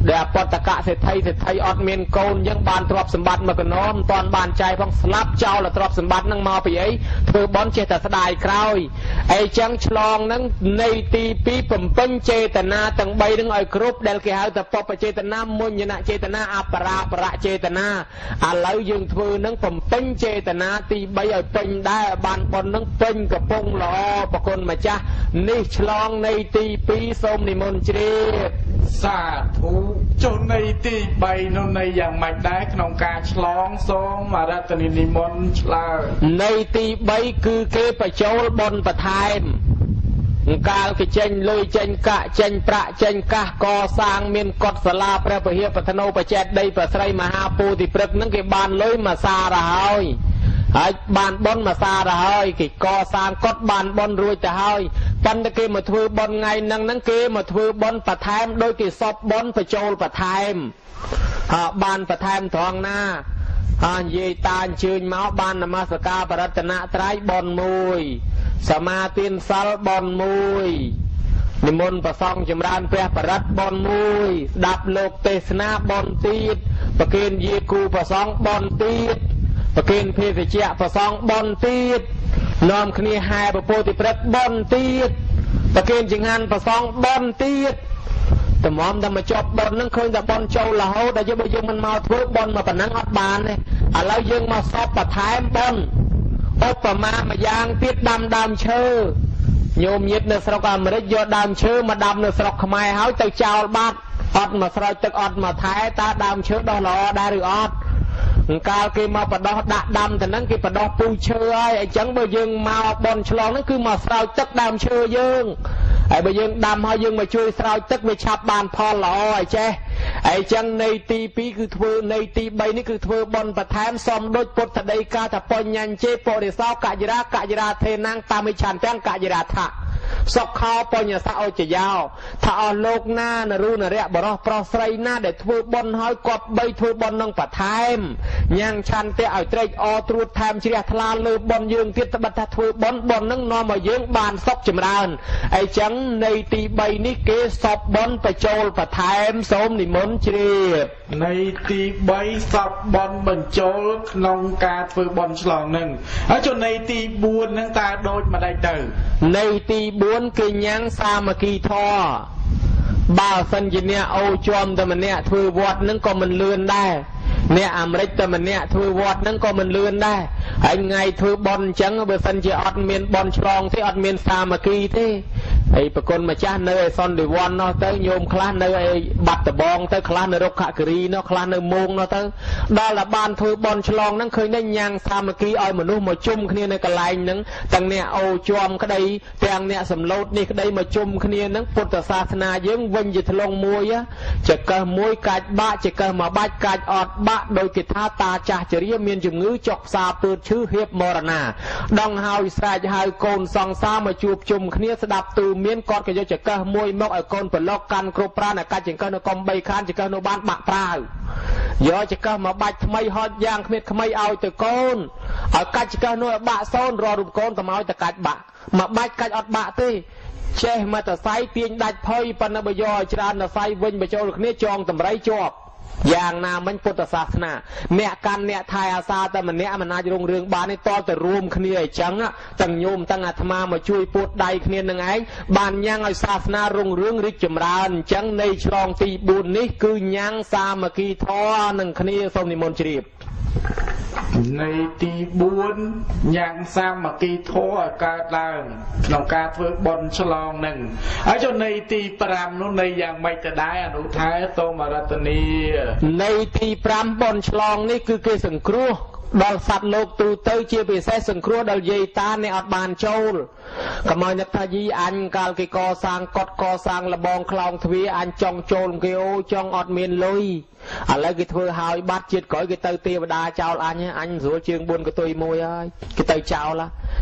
ដែលបតកៈសេដ្ឋីសេដ្ឋីអត់មានកូនយើងបានទ្រព្យសម្បត្តិមកកណោមមិនតាន់បានចែកផងស្លាប់ចោលទ្រព្យសម្បត្តិនឹងមកពីអីធ្វើបន់ចេះតែស្ដាយក្រោយអីចឹងឆ្លងនឹងនៃទីពីរបំពេញចេតនាទាំងបីនឹងឲ្យគ្រប់ដែលគេហៅថាបព្វចេតនាមុញ្ញនចេតនាអបរាបរចេតនាឥឡូវយើងធ្វើនឹងបំពេញចេតនាទីបីឲ្យពេញដែរបានបន់នឹងពេញកំពុងល្អប្រគុណម្ចាស់នេះឆ្លងនៃទីពីរសូមនិមន្តជ្រាបសាធុចុះនៃទីបីនោះនៃយ៉ាងម៉េចដែរក្នុងការឆ្លងសូមអរតនីនិមន្តឆ្លើយនៃទីបីគឺគេបញ្ចូលបុណ្យបន្ថែមកាលគេចេញលុយចេញកាក់ចេញប្រាក់ចេញកាសកសាងមានកុដិសាលាព្រះពហិបឋនោបច្ចេតដីប្រស្រីមហាពោធិព្រឹក្សនឹងគេបានលុយមួយសារហើយហើយបានបុណ្យមួយសារហើយគេកសាងកុដិបានបុណ្យរួចទៅហើយប៉ុន្តែគេមកធ្វើបុណ្យថ្ងៃហ្នឹងហ្នឹងគេមកធ្វើបុណ្យបន្ថែមដោយគេសពបុណ្យបញ្ចូលបន្ថែមហើយបានបន្ថែមត្រង់ណាហើយនិយាយតាអញ្ជើញមកបាននមស្ការបរតនត្រ័យបុណ្យមួយសមាទានសិលបុណ្យមួយនិមន្តព្រះសង្ឃចម្រើនព្រះបរិត្តបុណ្យមួយស្ដាប់លោកទេសនាបុណ្យទៀតប្រគេនយាគូព្រះសង្ឃបុណ្យទៀតប្រគេនភេសជ្ជៈព្រះសង្ឃបុណ្យទៀតនាំគ្នាហែព្រះពោធិព្រឹក្សបុណ្យទៀតប្រគេនចង្ហាន់ព្រះសង្ឃបុណ្យទៀតតម្រាំតែមកចប់បុណ្យហ្នឹងឃើញតែបុណ្យចូលរហូតតែយើងបើយើងមិនមកធ្វើបុណ្យមកប៉ុណ្ណឹងអត់បានទេឥឡូវយើងមកសពបន្ថែមបុណ្យឧបមាមួយយ៉ាងទៀតដាំដើមឈើញោមញាតិនៅស្រុកអាមេរិកយកដើមឈើមកដាំនៅស្រុកខ្មែរហើយទៅចោលបាត់អត់មកស្រោចទឹកអត់មកថែតើដើមឈើដុះល្អដែរឬអត់កាលគេមកបដោះដាក់ដាំទៅហ្នឹងគេបដោះពូជឈើហើយអញ្ចឹងបើយើងមកបនឆ្លងហ្នឹងគឺមកស្រោចទឹកដើមឈើយើងហើយបើយើងដាំហើយយើងមកជួយស្រោចទឹកវាឆាប់បានផលល្អហើយចេះហើយអញ្ចឹងនៃទីពីរគឺធ្វើនៃទីបីនេះគឺធ្វើបនបន្ថែមសំដូចពុទ្ធដីកាថាបញ្ញញ្ជេបរិសោកយរាកយរាធេណាងតាមិឆន្ទាំងកយរាថាសុខោបញ្ញសៈអុជយោថាអស់លោកណានរុនរៈបរោះប្រុសស្រីណាដែលធ្វើបុណ្យហើយគាត់បីធ្វើបុណ្យនឹងបន្ថែមញ៉ាំងឆន្ទៈឲ្យត្រេកអរត្រួតថែមជ្រះថ្លាលើបុណ្យយើងទៀតត្បិតថាធ្វើបុណ្យបុណ្យនឹងនាំឲ្យយើងបានសុខចម្រើនអីចឹងនៃទីបីនេះគេសពបុណ្យបញ្ចូលបន្ថែមសូមនិមន្តជ្រាបនៃទីបីសពបុណ្យបញ្ចូលក្នុងការធ្វើបុណ្យឆ្លងនឹងហើយចុះនៃទីបួននឹងតើដូចម្ដេចទៅនៃទីបួនគេញ៉ាំងសាមគ្គីធម៌បើសិនជាអ្នកអូជាប់តែម្នាក់ធ្វើវត្តនឹងក៏មិនលឿនដែរអ្នកអាមេរិកតែម្នាក់ធ្វើវត្តនឹងក៏មិនលឿនដែរហើយថ្ងៃធ្វើបុណ្យអញ្ចឹងបើសិនជាអត់មានបុណ្យឆ្លងទេអត់មានសាមគ្គីទេហើយប្រគុណម្ចាស់នៅឯសន្តិវ័ននោះទៅញោមខ្លះនៅឯបាត់ដបងទៅខ្លះនៅរុក្ខគិរីនោះខ្លះនៅមោងនោះទៅដល់តែបានធ្វើបុណ្យឆ្លងហ្នឹងឃើញតែញ៉ាំងសាមគ្គីឲ្យមនុស្សមកជុំគ្នានៅកន្លែងហ្នឹងទាំងអ្នកអូជាំក្តីទាំងអ្នកសំឡូតនេះក្តីមកជុំគ្នាហ្នឹងពុទ្ធសាសនាយើងវិញជាធ្លុងមួយចកឹះមួយកាច់បាក់ចកឹះមកបាច់កាច់អត់បាក់ដោយគេថាតាចាស់ជរាមានជំងឺចុកផ្សាពើឈឺហៀបមរណាដងហើយស្រែកហៅកូនសង្សារមកជួបជុំគ្នាស្ដាប់ទូមានគាត់ក៏យកចកឹះមួយមកឲ្យកូនប្រឡុកកាន់គ្រប់ប្រាណកាច់ចង្កឹះនៅកុំបីខានចង្កឹះនៅបានបាក់ប្រាវយកចង្កឹះមកបាច់ថ្មីហត់យ៉ាងគ្មានថ្មីឲ្យទៅកូនឲ្យកាច់ចង្កឹះនោះឲ្យបាក់សូនរករូបកូនទៅមកទៅកាច់បាក់មកបាច់កាច់អត់បាក់ទេចេះមកតសៃទាញដាច់ផុយប៉ុន្តែបើយកឲ្យច្រើនតសៃវិញបញ្ចូលគ្នាចងតម្រៃជាប់យ៉ាងណាមិញពុទ្ធសាសនាអ្នកកាន់អ្នកថែអាសាតែម្នាក់មិនអាចរងរឿងបានទេតើទៅរួមគ្នាអញ្ចឹងទាំងញោមទាំងអាត្មាមកជួយពួតដៃគ្នានឹងឯងបានញ៉ាំងឲ្យសាសនារុងរឿងរីកចម្រើនអញ្ចឹងនៃឆ្លងទីបួននេះគឺញ៉ាំងសាមគ្គីធម៌នឹងគ្នាសូមនិមន្តជ្រាបនៃទីបួនញ៉ាំងសាមគ្គីធម៌ឲ្យកើតឡើងក្នុងការធ្វើបុណ្យឆ្លងនឹងហើយចុះនៃទីប្រាំនោះនៃយ៉ាងម៉េចទៅដែរអនុថែសូមរតនីនៃទីប្រាំបុណ្យឆ្លងនេះគឺគេសង្គ្រោះដល់សត្វលោកទូទៅជាពិសេសសង្គ្រោះដល់យាយតាអ្នកអត់បានចូលកុំឲ្យនឹកថាយីអញកាលគេកសាងកុដិកសាងលបងខ្លោងទ្វារអញចង់ចូលគេអូចង់អត់មានលុយឥឡូវគេធ្វើហើយបាត់ជាតិក្រោយគេទៅទេវតាចោលអញអញស្រួលជើងបួនកតុយមួយហើយគេទៅចោល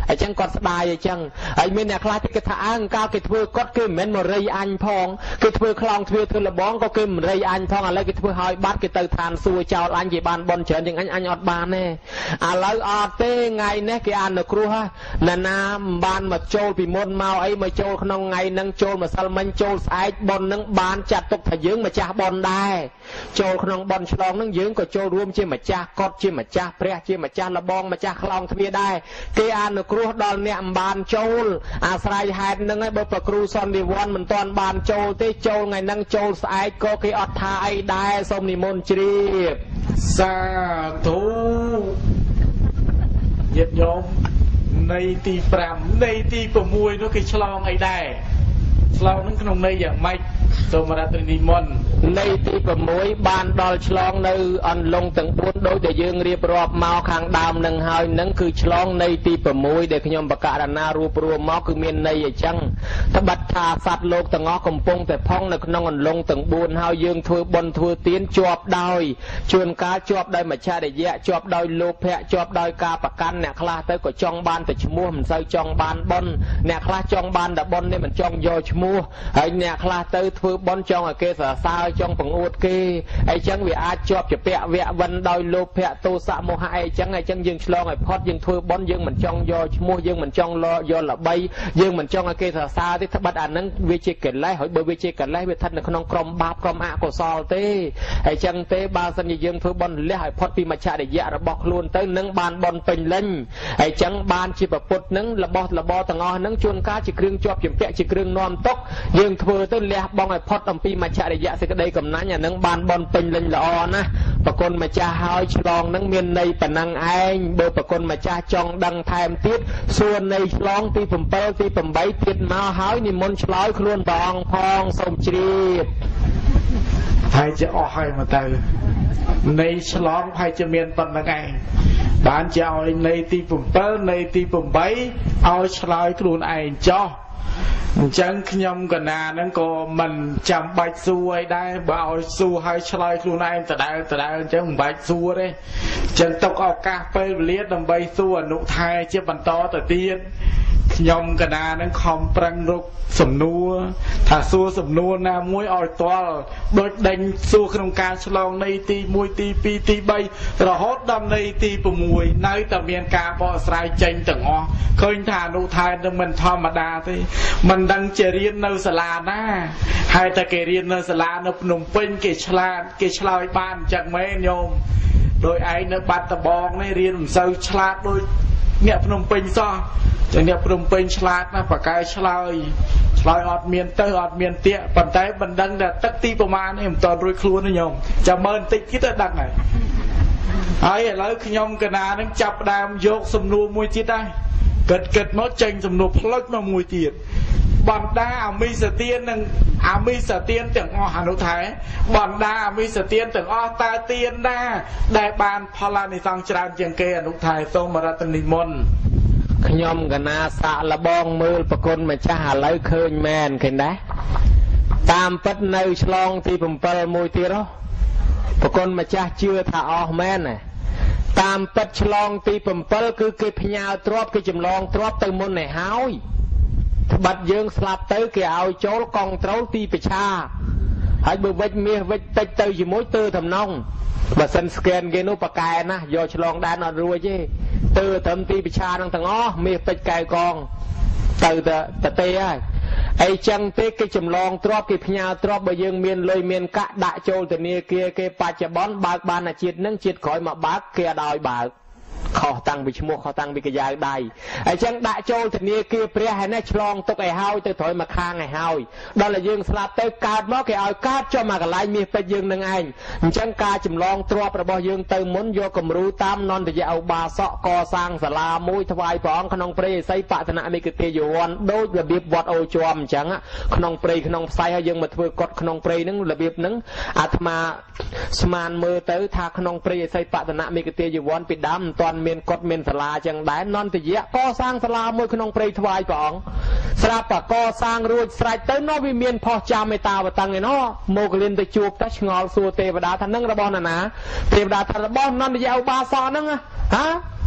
អញ្ចឹងគាត់ស្ដាយអញ្ចឹងហើយមានអ្នកខ្លះគេថាអើកាលគេធ្វើគាត់គេមិនមែនមរីអញផងគេធ្វើខ្លោងទ្វារធ្វើលបងក៏គេមរីអញផងឥឡូវគេធ្វើឲ្យបាត់គេទៅឋានសួគ៌ចោលអញគេបានបន់ច្រើនជាងអញអញអត់បានទេឥឡូវអត់ទេថ្ងៃនេះគេអនុគ្រោះណាណាមិនបានមកចូលពីមុនមកអីមកចូលក្នុងថ្ងៃហ្នឹងចូលម្សិលមិញចូលស្អែកបន់ហ្នឹងបានចាត់ទុកថាយើងម្ចាស់បន់ដែរចូលក្នុងបន់ឆ្លងហ្នឹងយើងក៏ចូលរួមជាម្ចាស់កត់ជាម្ចាស់ព្រះជាម្ចាស់លបងម្ចាស់ខ្លោងទ្វារដែរគេអនុគ្រោះដល់អ្នកមិនបានចូលអាស្រ័យហេតុហ្នឹងឯងបើប្រគ្រូសន្និវ័នមិនទាន់បានចូលទេចូលថ្ងៃហ្នឹងចូលស្អែកក៏គេអត់ថាអីដែរសូមនិមន្តជ្រាបសាធុញាតិញោមនៃទីប្រាំនៃទីប្រាំនោះគេឆ្លងអីដែរឆ្លងហ្នឹងក្នុងន័យយ៉ាងម៉េចសូមរតនិមន្តនៃទីប្រាំបានដល់ឆ្លងនៅអន្លង់ទាំងបួនដោយតែយើងរៀបរាប់មកខាងដើមនឹងហើយនឹងគឺឆ្លងនៃទីប្រាំដែលខ្ញុំបកករណារួបរួមមកគឺមានន័យអញ្ចឹងត្បិតថាសត្វលោកទាំងអស់កំពុងតែផុងនៅក្នុងអន្លង់ទាំងបួនហើយយើងធ្វើបុណ្យធ្វើទានជាប់ដោយជួនកាលជាប់ដោយមច្ឆរិយៈជាប់ដោយលោភៈជាប់ដោយការប្រកាន់អ្នកខ្លះទៅក៏ចង់បានតែឈ្មោះមិនសូវចង់បានបុណ្យអ្នកខ្លះចង់បានតែបុណ្យនេះមិនចង់យកឈ្មោះហើយអ្នកខ្លះទៅធ្វើបុណ្យចង់ឲ្យគេសរសើរចង់បង្អួតគេអីចឹងវាអាចជាប់ជាពាក់វៈវិនដោយលោភៈទោសៈមោហៈអីចឹងអីចឹងយើងឆ្លងឲ្យផុតយើងធ្វើបុណ្យយើងមិនចង់យកឈ្មោះយើងមិនចង់យកល្បីយើងមិនចង់ឲ្យគេសរសើរទេត្បិតអានឹងវាជាកិលេសហើយបើវាជាកិលេសវាស្ថិតនៅក្នុងក្រុមបាបក្រុមអកុសលទេអីចឹងទេបើសិនជាយើងធ្វើបុណ្យលះឲ្យផុតពីមច្ឆរិយៈរបស់ខ្លួនទៅនឹងបានបុណ្យពេញលេញអីចឹងបានជាប្រពុតនឹងរបស់របរទាំងអស់នឹងជួនកាលជាគ្រឿងជាប់ជំពាក់ជាគ្រឿងនាំទុកយើងធ្វើទៅលះបង់ឲ្យផុតអំពីមច្ឆរិយៈសេចក្តីកំណាញ់អានឹងបានបនពេញលេញល្អណាស់ប្រគុណម្ចាស់ហើយឆ្លងនឹងមានន័យប៉ុណ្ណឹងឯងបើប្រគុណម្ចាស់ចង់ដឹងថែមទៀតសួរន័យឆ្លងទី7ទី8ទៀតមកហើយនិមន្តឆ្លើយខ្លួនព្រះអង្គផងសូមជ្រាបហើយជាអស់ហើយមកទៅន័យឆ្លងហើយជាមានប៉ុណ្្នឹងឯងបានជាឲ្យន័យទី7ន័យទី8ឲ្យឆ្លើយខ្លួនឯងចោះអញ្ចឹងខ្ញុំកណាហ្នឹងក៏មិនចាំបាច់សួរអីដែរបើឲ្យសួរឲ្យឆ្លើយខ្លួនឯងដដែលដដែលអញ្ចឹងមិនបាច់សួរទេអញ្ចឹងទុកឱកាសពេលវេលាដើម្បីសួរអនុថែជាបន្តទៅទៀតខ្ញុំកណានឹងខំប្រឹងរកសំណួរថាសួរសំណួរណាមួយឲ្យទាល់ដូចដេញសួរក្នុងការឆ្លងនៃទី1ទី2ទី3រហូតដល់នៃទី6នៅតែមានការបកស្រាយចេញទាំងអស់ឃើញថាអនុថែនឹងមិនធម្មតាទេមិនដឹងជារៀននៅសាលាណាហើយតែគេរៀននៅសាលានៅភ្នំពេញគេឆ្លាតគេឆ្លើយបានអញ្ចឹងមែនញោមដោយឯងនៅបាត់ដំបងនេះរៀនមិនសូវឆ្លាតដូចអ្នកភ្នំពេញសោះចឹងអ្នកភ្នំពេញឆ្លាតណាស់ប៉ាកែឆ្លើយឆ្លើយអត់មានទៅអត់មានទៀតប៉ុន្តែមិនដឹងថាទឹកទីប្រមាណនេះមិនតរួចខ្លួនទេញោមចាំមើលបន្តិចទៀតទៅដឹងហើយហើយឥឡូវខ្ញុំកណានឹងចាប់ដើមយកសំណួរមួយទៀតដែរគិតគិតមកចេញសំណួរផ្លុចមកមួយទៀតបណ្ដាអមិសទាននិងអមិសទានទាំងអស់អនុថែបណ្ដាអមិសទានទាំងអស់តើទានណាដែលបានផលអានិសង្សច្រើនជាងគេអនុថែសូមរតនិមន្តខ្ញុំកណាសាក់លបងមើលប្រគុណម្ចាស់ឥឡូវឃើញមែនឃើញដែរតាមពិតនៅឆ្លងទី7មួយទៀតហ៎ប្រគុណម្ចាស់ជឿថាអស់មែនណាតាមពិតឆ្លងទី7គឺគេផ្ញើទ្រព្យគេចម្លងទ្រព្យទៅមុនឲ្យហើយត្បិតយើងស្លាប់ទៅគេឲ្យចូលកងត្រូលទីប្រឆាហើយបើវិចមាសវិចតិចទៅជាមួយទើតំណងបើសិនស្កេនគេនោះប៉កែណាយកឆ្លងដែនអត់រួចទេទើត្រឹមទីប្រឆានឹងទាំងអស់មាសពេជ្រកែវកងទៅទៅទេហើយអីចឹងទេគេចម្លងទ្រព្យគេផ្ញើទ្រព្យបើយើងមានលុយមានកាក់ដាក់ចូលធនាគារគេបច្ចុប្បន្នបើកបានអាជាតិនឹងជាតិក្រោយមកបើកគេអត់ឲ្យបើកខុសតាំងពីឈ្មោះខុសតាំងពីកាយដៃអញ្ចឹងដាក់ចូលធនាគារព្រះហើយនេះឆ្លងទុកឲ្យហើយទៅត្រូវមកខាងឲ្យហើយដល់តែយើងស្លាប់ទៅកើតមកគេឲ្យកើតចុះមកកន្លែងមាសពេជ្រយើងនឹងឯងអញ្ចឹងការចម្លងទ្រព្យរបស់យើងទៅមុនយកគំរូតាមនន្តយឧបាសកកសាងសាលាមួយថ្វាយព្រះអង្គក្នុងព្រៃឥសីបតនមិគតិយវ័នដូចរបៀបវត្តអូជាប់អញ្ចឹងក្នុងព្រៃក្នុងផ្សៃហើយយើងមកធ្វើកត់ក្នុងព្រៃហ្នឹងរបៀបហ្នឹងអាត្មាស្មានមើលទៅថាក្នុងព្រៃឥសីបតនមិគតិយវ័នពីដើមមិនទាន់មានកត់មានសាលាចឹងដែរនន្តយៈកសាងសាលាមួយក្នុងព្រៃថ្វាយព្រះអង្គស្រាប់តែកសាងរួចស្រេចទៅនោះវាមានផុសចាំមេតាវតឹងឯណោះមកលៀនទៅជួបតែឆ្ងល់សួរទេវតាថានឹងរបស់ណាណាទេវតាថារបស់នន្តយៈឧបាសកហ្នឹងហ៎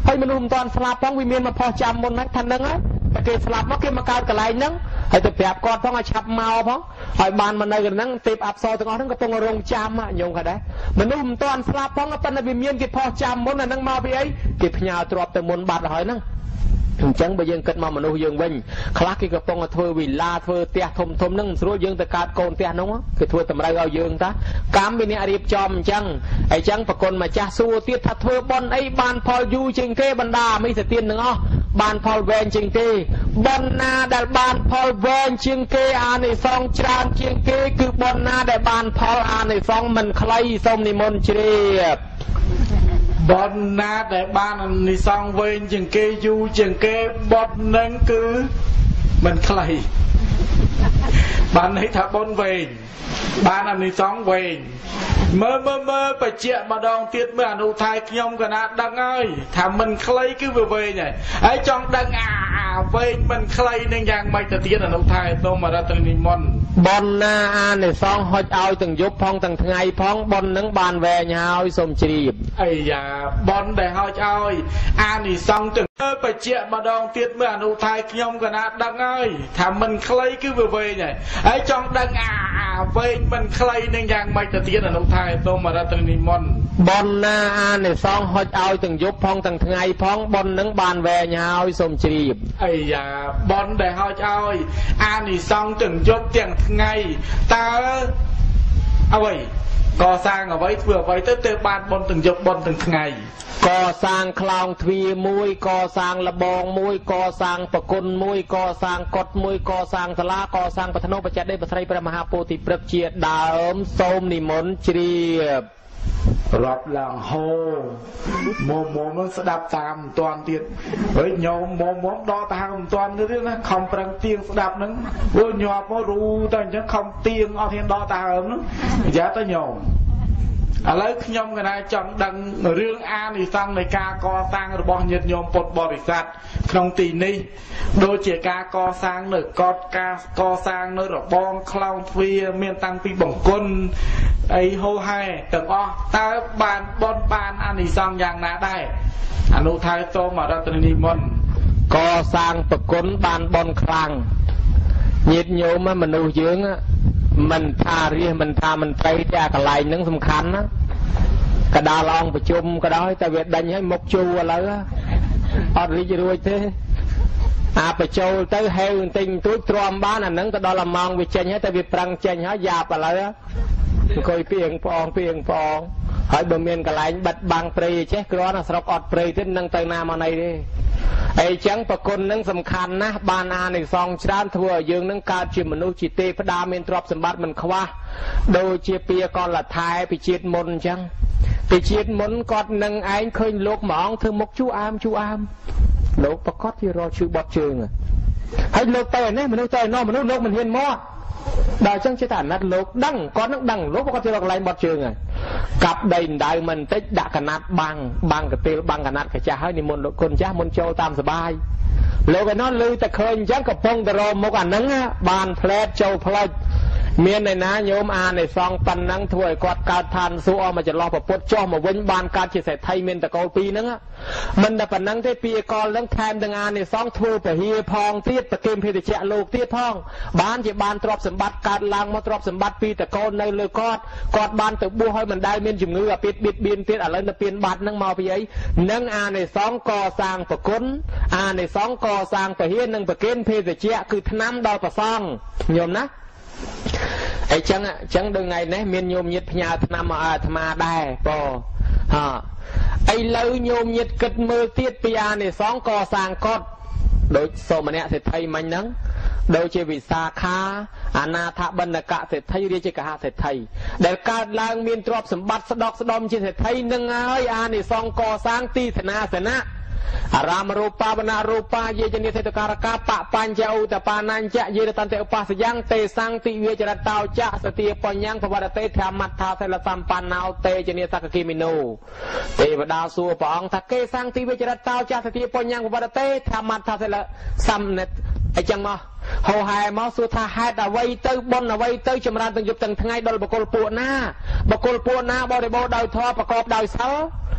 ហើយមនុស្សមិនតាន់ស្លាប់ផងវាមានមកផុសចាំមុនហ្នឹងថាហ្នឹងតែគេស្លាប់មកគេមកកើតកន្លែងហ្នឹងហើយទៅប្រាប់គាត់ផងឲ្យឆាប់មកផងហើយបានមកនៅកន្លែងហ្នឹងទេពអប្សរទាំងអស់ហ្នឹងកំពុងរងចាំញោមគាត់ដែរមនុស្សមិនតាន់ស្លាប់ផងប៉ុន្តែវាមានគេផុសចាំមុនអាហ្នឹងមកពីអីគេផ្ញើទ្រព្យទៅមុនបាត់ហើយហ្នឹងអញ្ចឹងបើយើងគិតមកមនុស្សយើងវិញខ្លះគេកំពុងតែធ្វើវិឡាធ្វើផ្ទះធំធំហ្នឹងមិនស្រួលយើងទៅកើតកូនផ្ទះហ្នឹងគេធ្វើតម្រូវឲ្យយើងតាកម្មវិអ្នករៀបចំអញ្ចឹងអញ្ចឹងប្រគុណម្ចាស់សួរទៀតថាធ្វើបន់អីបានផលយូរជាងគេបណ្ដាមិសទានទាំងអស់បានផលវែងជាងគេបន់ណាដែលបានផលវែងជាងគេអានិសង្សច្រើនជាងគេគឺបន់ណាដែលបានផលអានិសង្សមិនខ្លីសូមនិមន្តជ្រាបបនណាដែលបាននិសង្សវែងជាងគេយូរជាងគេបននឹងគឺមិនខ្លីបានន័យថាបនវែងបានអានិសង្សវែងមើលមើលមើលបច្ចៈម្ដងទៀតមើលអនុថ័យខ្ញុំកណាដឹងហើយថាមិនខ្លីគឺវាវែងហើយហើយចង់ដឹងអាវែងមិនខ្លីនឹងយ៉ាងម៉េចទៅទៀតអនុថ័យសូមរតននិមន្តបនណាអានិសង្សហុចឲ្យទាំងយប់ផងទាំងថ្ងៃផងបននឹងបានវែងហើយសូមជ្រាបអីយ៉ាបនដែលហុចឲ្យអានិសង្សទាំងបច្ចៈម្ដងទៀតមើលអនុថ័យខ្ញុំកណាដឹងហើយថាមិនខ្លីគឺវាវែងហើយហើយចង់ដឹងអាវែងមិនខ្លីនឹងយ៉ាងម៉េចទៅទៀតអនុថ័យសូមរតននិមន្តបនណាអានិសង្សហុចឲ្យទាំងយប់ផងទាំងថ្ងៃផងបននឹងបានវែងហើយសូមជ្រាបអីយ៉ាបនដែលហុចឲ្យអានិសង្សទាំងយប់ទាំងថ្ងៃតើអ្វីកសាងអ្វីធ្វើអ្វីទៅទើបបានបនទាំងយប់បនទាំងថ្ងៃកសាងខ្លោងទ្វារមួយកសាងលបងមួយកសាងប្រគុណមួយកសាងកុដមួយកសាងសាលាកសាងបឋនោបច្ច័យបស្រីព្រះមហាពោធិព្រឹក្សជាដើមសូមនិមន្តជ្រាបរាប់ឡើងហូមុំមុំនឹងស្ដាប់តាមមិនតាន់ទៀតហើយញោមមុំមុំដល់ទៅហៅមិនតាន់ទៀតណាខំប្រឹងទៀងស្ដាប់ហ្នឹងព្រោះញាប់មករូតែអញ្ចឹងខំទៀងអត់ហ៊ានដល់ទៅហៅហ្នឹងយ៉ាទៅញោមឥឡូវខ្ញុំកណាចង់ដឹងរឿងអានិសង្សនៃការកសាងរបស់ញាតិញោមពុទ្ធបរិស័ទក្នុងទីនេះដូចជាការកសាងនៅកតការកសាងនៅរបងខ្លោងទ្វារមានតាំងពីបង្គន់អីហូហែទាំងអស់តើបានបនបានអានិសង្សយ៉ាងណាដែរអនុថ័យសូមរតននិមន្តកសាងប្រគុណបានបនខ្លាំងញាតិញោមមនុស្សយើងមិនថារាជមិនថាមន្ត្រីតែកន្លែងហ្នឹងសំខាន់ណាកដាលអង្គប្រជុំក៏ដោយតែវាដេញឲ្យមុខជួឥឡូវអត់រីករួចទេអាបញ្ចូលទៅហេវបន្តិចបន្តួចទ្រាំបានអាហ្នឹងទៅដល់អាម៉ោងវាចេញហើយតែវាប្រឹងចេញហើយយ៉ាប់ឥឡូវអង្គុយពីងផ្អងពីងផ្អងហើយបើមានកន្លែងបិទបាំងព្រៃចេះគ្រាន់តែស្រុកអត់ព្រៃទេនឹងទៅណាមកណីទេអីចឹងប្រគុណនឹងសំខាន់ណាស់បានអានិសង្សច្រើនធ្វើឲ្យយើងនឹងកើតជាមនុស្សជាទេវតាមានទ្រព្យសម្បត្តិមិនខ្វះដូចជាពាកលថែពីជាតិមុនអញ្ចឹងពីជាតិមុនគាត់នឹងឯងឃើញលោកមួយអង្គធ្វើមុខជូអាមជូអាមលោកប្រកាសជារកឈឺបត់ជើងហើយលោកទៅឯនេះមនុស្សទៅឯនោះមនុស្សលោកមិនហ៊ានមកដល់អញ្ចឹងចេះតែអាណិតលោកដឹងគាត់នឹងដឹងលោកគាត់ទៅរកកន្លែងបត់ជើងហើយកាប់ដីដៅមិនតិចដាក់កណាត់បាំងបាំងកទេលបាំងកណាត់កាចាស់ហើយនិមន្តលោកគុណចាស់មុនចូលតាមសុបាយលោកឯនោះឮតែឃើញអញ្ចឹងកំពុងតែរមុខអាហ្នឹងបានផ្លែតចូលផ្លេចមានឯណាញោមអានិសង្សប៉ុណ្ណឹងធ្វើឲ្យគាត់កើតឋានសួគ៌អស់មកចន្លោះប្រពុតចុះមកវិញបានកើតជាសេដ្ឋីមានតកូលពីរហ្នឹងមិនតែប៉ុណ្ណឹងទេពីកលហ្នឹងថែមទាំងអានិសង្សធ្វើពហិផងទៀតប្រគិមភេទជ្ជៈលោកទៀតផងបានជាបានទ្រព្យសម្បត្តិកើតឡើងមកទ្រព្យសម្បត្តិពីតកូលនៅលើគាត់គាត់បានទៅបួសឲ្យមិនដែលមានជំងឺអាពាតបៀតបៀនទៀតឥឡូវទៅពៀនបាត់ហ្នឹងមកពីអីនឹងអានិសង្សកសាងប្រគុណអានិសង្សកសាងពហិនិងប្រគិមភេទជ្ជៈគឺថ្នាំដល់ប្រសងញោមណាអញ្ចឹងអញ្ចឹងដូចថ្ងៃនេះមានញោមញាតផ្ញើថ្នាំមកអាត្មាដែរប៉ហ៎ឥឡូវញោមញាតគិតមើលទៀតពីអានិសង្សកសាងកត់ដូចសូមអ្នកសេដ្ឋីមិញហ្នឹងដូចជាវិសាខាអនាថបណ្ឌកសេដ្ឋីរាជកហសេដ្ឋីដែលកើតឡើងមានទ្រព្យសម្បត្តិស្ដុកស្ដំជាសេដ្ឋីនឹងហើយអានិសង្សកសាងទីសនាសនៈអារាមរូបាវនរូបាយេចនិសេតការកាបបញ្ចឧតបានញ្ចយេតន្តេឧបាសយ៉ាងទេសង្តិវិចរតោចៈសតិបញ្ញាភវរតេធម្មត្ថាសិលសម្បណ្ណោតេចនិសកគិមិណូទេវតាសួរព្រះអង្គថាគេសង្តិវិចរតោចៈសតិបញ្ញាភវរតេធម្មត្ថាសិលសំនិតអញ្ចឹងមកហោហែមកសួរថាហេតុអ្វីទៅបុណ្យអ្វីទៅចម្រើនទាំងយប់ទាំងថ្ងៃដល់បកុលពួកណាបកុលពួកណាបរិបូរដោយធម៌ប្រកបដោយសិល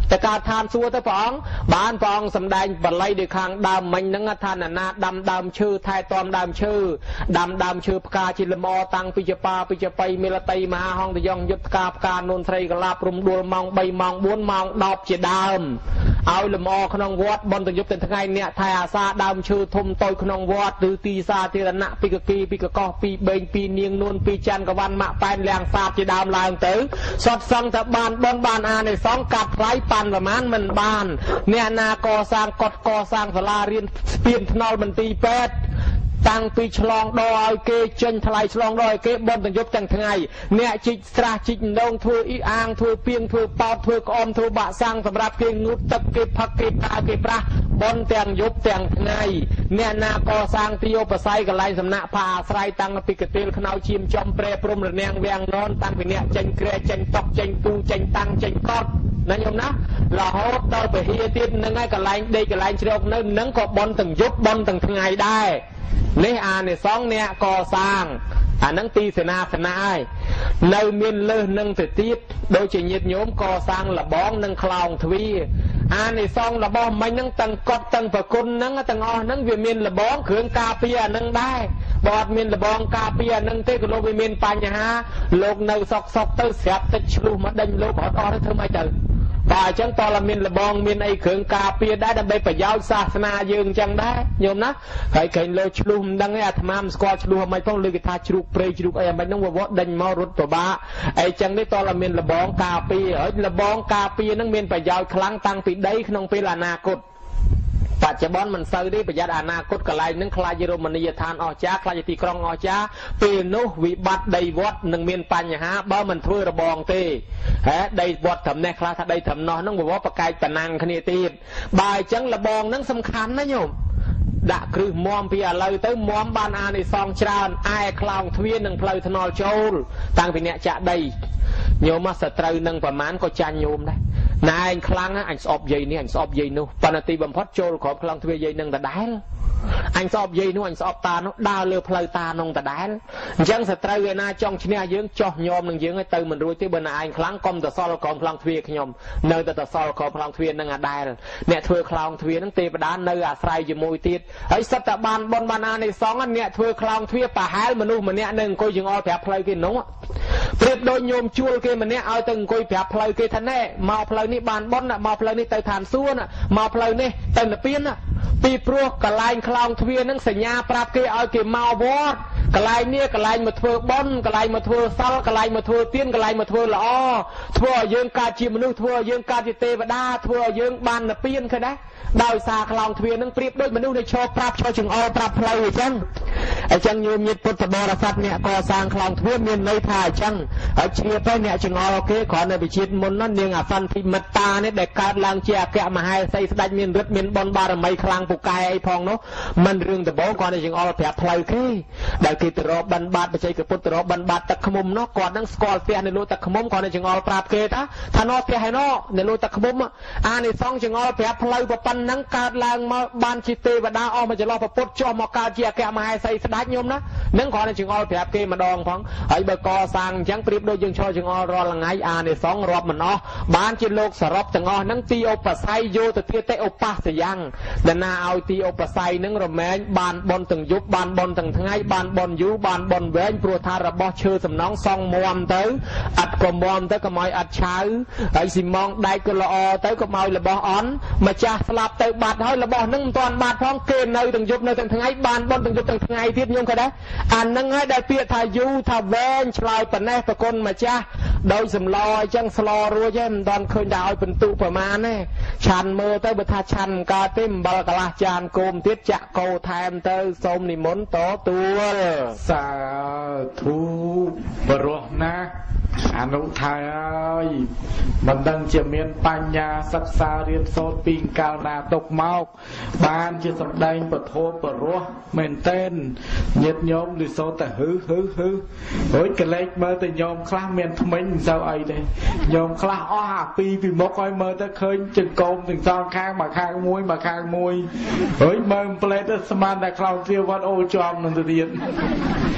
แต่การทานซัวแต่ปองบ้านปองสำแดงบัลไลเดือดคางดำมันนั่งทานนาดำดำชื่อไทยตอมดำชื่อดำดำชื่อพกาจิลมอตังปิจปาปิจไปเมลไตมหาห้องตะยองยุดกาบการนนทรีกลาบรุมดวลมองใบมองบ้วนมองดอกเจดามเอาลมอขนองวัดบนตะยุบเป็นทั้งไงเนี่ยไทยอาซาดำชื่อทมโตขนองวัดหรือตีซาเทระนะปีกกีปีกกอปีเบงปีเนียงนวลปีจันกวันมะแปนแรงซาเจดามลายเต๋อสดสังตะบานบนบานอาในสองกัดไร้ปันประมาณมันบานเนี่ยนากอสร้างกดกอสร้างสลาเรียนเปลี่ยนนอลมันตีเป็ดตั้งปีฉลองดอยเกจนทลายฉลองดอยเกบนตะยุบจังทั้งไงเนี่ยจิตสระจิตดงทัวอีอ่างทัวเปียงทัวปอดทัวกอมทัวบะสร้างสำหรับเกงุดตะเก็บพักเก็บตาเก็บระบนแต่งยุบแต่งทั้งไงเนี่ยนากอสร้างติโยปไซกับลายสำนักพาสไลตั้งปีกเตลขนาวชิมจอมเปรย์พรมระเนียงแวงนอนตั้งปีเนี่ยเจนเกรเจนตอกเจนตูเจนตังเจนกอดนั่นยมนะเราโหดเราไปเฮียติดนั่งไงกับลายเด็กกับลายเชียวนั่งนั่งก็บนตั้งยุบบนตั้งทั้งไงได้นี่อ่านในสองเนี่ยก่อสร้างอ่านนั่งตีเสนาสนาในเมียนเลื่อนนั่งติดติดโดยจะยึดโยมก่อสร้างละบ้องนั่งคลองทวีอ่านในสองละบ้องไม่นั่งตั้งกอดตั้งประคุณนั่งตั้งอ๋อนั่งเวียนเมียนละบ้องเขื่อนกาเปียนั่งได้บอดเมียนละบ้องกาเปียนั่งเตะกับโลกเมียนปัญหาโลกในซอกซอกเตอร์เสียบติดชลูมาดันโลกอดอ๋อเธอไม่เจอป่าจังตอละมินละบองมินไอเขื่อนกาเปียได้ดับไปประยาวศาสนายืงจังได้โยมนะใครใครเลยชลุมดังไออาตมามสกอชลุมไม่ต้องเลยกระทาชลุกเปรย์ชลุกไอไม่ต้องว่าดันมอรุตตัวบ้าไอจังได้ตอละมินละบองกาเปียเออละบองกาเปียนั่งมินประยาวครั้งตั้งปีได้ขนมเปลานาคตปัจจุบันมันเซอร์ได้ประหยัดอนาคตกับลายนึงคลายโรมนียทานออกจากคลายตีกรองออกจากปีนุวิบัติได้วัดหนึ่งเมียนปัญหาบ้ามันทั่วระบองเตะฮะได้วัดทำแน่คลาถ้าได้ทำนอนนั่งบอกว่าประกายปนังคณีตีดบายจังระบองนั่งสำคัญนะโยมด่าคือมอมพิอาเลยเต้มอมบานอาในซองชราญไอคลองทวีหนึ่งเพลย์ทนอลโจลตั้งปีเนี้ยจะได้โยมมาสตรีหนึ่งประมาณก็จันโยมได้นายครั้งนะอันสอบยัยนี่อันสอบยัยนู้ปนตีบัมพัดโจลขอบคลองทวียัยหนึ่งแต่ได้อันสอบยัยนู้อันสอบตาโนดาวเลือเพลย์ตานงแต่ได้ยังสตรีเวนาจ้องชนะยืงจ่อโยมหนึ่งยืงให้เติมมันรู้ที่บนอันครั้งกอมแต่ซอลกอมคลองทวีขยมเนยแต่แต่ซอลกอมคลองทวีนั่งอ่ะได้เนี่ยทวีคลองทวีนั่งตีประดานเนยอาศัยอยู่มวยติดไอ้สัตบานบนบานาในสองอันเนี่ยทวีคลองทวีป่าหายมนุษย์มันเนี่ยหนึ่งก็ยังเอาแผลเพลย์กินน้องเปรียบโดยโยมชัวร์เกมันเนี่ยเอาตึงกุยแผลเพลย์กินทันแน่มาเพลย์นี่บานบนน่ะมาเพลย์นี่เตยฐานส่วนน่ะมาเพลย์นี่เตยเปียนน่ะปีปลวกกลายคลองทวีนั่งสัญญาปราบเกยเอาเกยมาวอดกลายเนี่ยกลายมาทวีบนกลายมาทวีซัลกลายมาทวีเตี้ยนกลายมาทวีละอ้อทวียืงการจีมนุษย์ทวียืงการจิตเตวดาทวียืงบานน่ะเปียนเคยได้ดาวซาคลองทวีนั่งเปรียบด้วยมนุษย์ในโชว์ปราบโชว์จึงเอาปราบเพลย์จังไอ้จังโยมยิดพุทธบริษัทเนี่ยก่อสร้างคลองทวีมีในท่าจังไอ้เชียร์ไปเนี่ยจึงเอาเกยขอในบิชิตมนนั่นยังอ่ะฟันพิมตาเนี่ยเด็กการลางเชียร์แกะมาให้ใส่สดมีนรถมีนบอลบารมีคลางปุกไก่ไอ้พองเนาะมันเรื่องแต่บอกก่อนในจึงเอาแผลเพลย์เกยได้กิตรบันบาดไปใช้กับพุทธรบันบาดตะขมุมเนาะก่อนนั่งสกอลเตียในรูตะขมุมก่อนในจึงเอาปราบเกยท่าท่านอเตียให้เนาะในรูตะขมุมอ่าในซองจึงเอาแผลเพลย์ปันนั่งการลางมาบานจิตเตวดาออกมาจะรอพระพุทธจอมกาเจียแกะมาให้ใส่สดโยมนะนั่งก่อนในจึงเอาแผลเกยมาดองพังไอ้เบอร์กอสร้างจังเปรียบโดยยังชอจึงเอารอละไงอ่าในสองรอบมันเนาะบานจิตโลกสรบจังอ๋อนั่งตีโอปัสไซโยตะเทียเตโอปัสยังดนาเอาตีโอปัสไซนั่งระแมงบานบนตึงยุบบานบนตึงทั้งไงบานบนยุบานบนเว้นปลัวทาระบอเชื่อสำน้องซองมวมเต้อัดกลมมวมเต้ก็มอยอัดเช้าไอ้สิมองได้ก็ละอเต้ก็มอยระบออ่อนมาจ่าสลับเต้บาดให้ระบอนึ่งตอนบาดท้องเกณฑ์ในตึงยุบในตึงทั้งไงบานบนตึงยุบตึงทั้งไงทิพย์ยงก็ได้อันนั่งให้ได้เปียทายุทาเวนชลายปนแนตะกนมาจ่าโดยสำลอยจังสลอรัวเย็นตอนเคยดาวเป็นตุประมาณนี่ชันเมื่อเต้บัทชันกาติมบาลกลาจานโกมทิศจะโกแทมเต้สมนิมนต์โตตัวสาธุบรอนะอนุทายมันดังจะเมียนปัญญาศึกษาเรียนโซดปิงกาวนาตกเมาบ้านจะสำแดงปะโทปะรัวเมนเต้นเย็ดยอมหรือโซแต่ฮึฮึฮึเฮ้ยกระเล็กเมื่อแต่ยอมคลาเมียนทำไมถึงเศร้าไอ้เลยยอมคลาอ้อหาปีปีมกคอยเมื่อแต่เคยจึงโกมถึงซองข้างมาข้างมวยมาข้างมวยเฮ้ยเมื่อเปลดสมานแต่คลาวเทียวัดโอจอมนั่นเดียน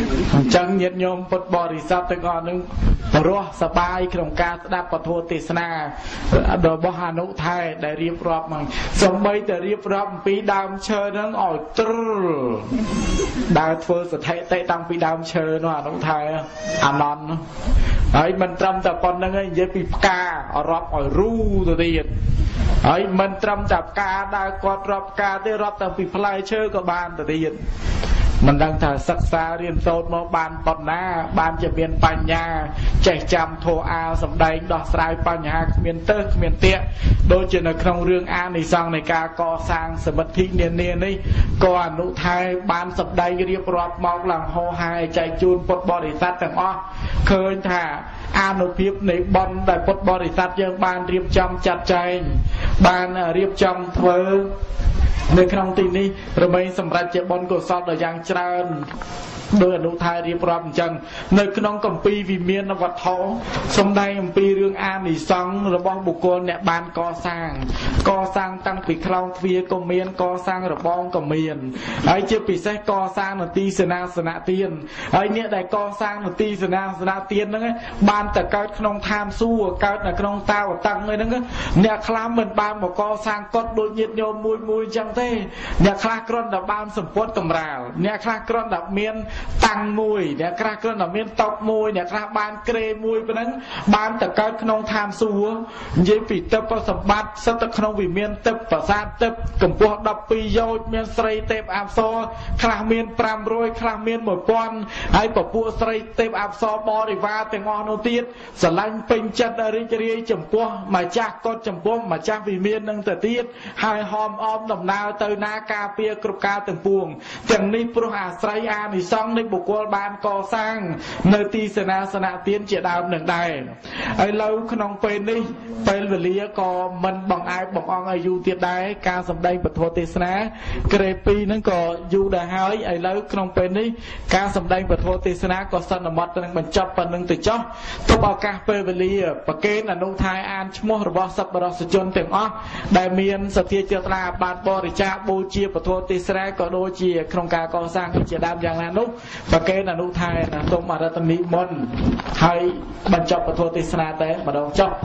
ចឹងញាតិញោមពុទ្ធបរិស័ទទាំងអស់នឹងរស់សប្បាយក្នុងការស្ដាប់ពធទេសនារបស់អនុថែដែលរៀបរាប់មកសំបីតែរៀបរាប់អំពីដើមឈើហ្នឹងឲ្យទ្រលដើរធ្វើសถิតិតាំងពីដើមឈើនោះអនុថែអានន់ហើយមិនត្រឹមតែប៉ុណ្្នឹងឯងនិយាយពីផ្ការាប់ឲ្យរូទៅទៀតហើយមិនត្រឹមតែផ្កាដើរគាត់រាប់ផ្កាទេរាប់តាំងពីផ្លែឈើក៏បានទៅទៀតមិនដឹងថាសិក្សារៀនសូត្រមកបានប៉ុណ្ណាបានជាមានបញ្ញាចេះចាំធម៌អាលសម្ដែងដោះស្រាយបញ្ហាគ្មានទៅគ្មានទៀតដូចជានៅក្នុងរឿងអានិសង្សនៃការកសាងសមិទ្ធិនានានេះក៏អនុថែបានសម្ដែងរៀបរាប់មកឡើងហោហាយចែកជូនពុទ្ធបរិស័ទទាំងអស់ឃើញថាអានុភាពនៃបុណ្យដែលពុទ្ធបរិស័ទយើងបានរៀបចំចាត់ចែងបានរៀបចំធ្វើនៅក្នុងទីនេះរមែងសម្រាប់ជាបុណ្យកុសលដ៏យ៉ាងច្រើនដោយអនុថែរៀបរាប់អញ្ចឹងនៅក្នុងគម្ពីរវិមានវត្ថុសម្ដែងអំពីរឿងអានិសង្សរបស់បុគ្គលអ្នកបានកសាងកសាងតាំងពីខ្លោងទ្វារក៏មានកសាងរបងក៏មានហើយជាពិសេសកសាងនទីសេនាសនៈទានហើយអ្នកដែលកសាងនទីសេនាសនៈទានហ្នឹងបានតែកើតក្នុងឋានសួគ៌កើតនៅក្នុងតាវតឹងហ្នឹងអ្នកខ្លះមិនបានមកកសាងកុដិដូចញាតិញោមមួយមួយអញ្ចឹងទេអ្នកខ្លះគ្រាន់តែបានសម្ពុតកម្រាលអ្នកខ្លះគ្រាន់តែមានតាំងមួយអ្នកខ្លះគ្រាន់តែមានតុមួយអ្នកខ្លះបានក្រេមួយប៉ុណ្ណឹងបានតែកើតក្នុងឋានសួគ៌និយាយពីទឹកសម្បត្តិសិតទៅក្នុងវិមានទឹកប្រាសាទទឹកកម្ពស់ដប់ពីរយោជន៍មានស្រីទេពអប្សរខ្លះមានប្រាំរយខ្លះមានមួយពាន់ហើយពពួកស្រីទេពអប្សរបរិវារទាំងអស់នោះទៀតស្រឡាញ់ពេញចិត្តរីករាយចំពោះម្ចាស់កុដិចំពោះម្ចាស់វិមាននឹងទៅទៀតហើយហោមអមដំណើរទៅណាការពារគ្រប់ការទាំងពួងទាំងនេះព្រោះអាស្រ័យអានិសង្សនៃបុគ្គលបានកសាងនៅទីសេនាសនៈទានជាដើមនឹងដែរហើយលើក្នុងពេលនេះពេលវេលាក៏មិនបង្អែបបង្អង់ឲ្យយូរទៀតដែរការសម្ដែងពធទេសនាក្រេពីរហ្នឹងក៏យូរដែរហើយឥឡូវក្នុងពេលនេះការសម្ដែងពធទេសនាក៏សន្មតនឹងបញ្ចប់ប៉ុណ្្នឹងទៅចុះទុកឱកាសពេលវេលាប្រកេនអនុថែអានឈ្មោះរបស់សប្បុរសជនទាំងអស់ដែលមានសទ្ធាជ្រះថ្លាបានបរិច្ចាគបូជាពធទេសនាក៏ដូចជាក្នុងការកសាងជាដើមយ៉ាងណានោះប្រកេនអនុថែណាសូមអរតនិមន្តហើយបញ្ចប់ពធទេសនាតែម្ដងចុះ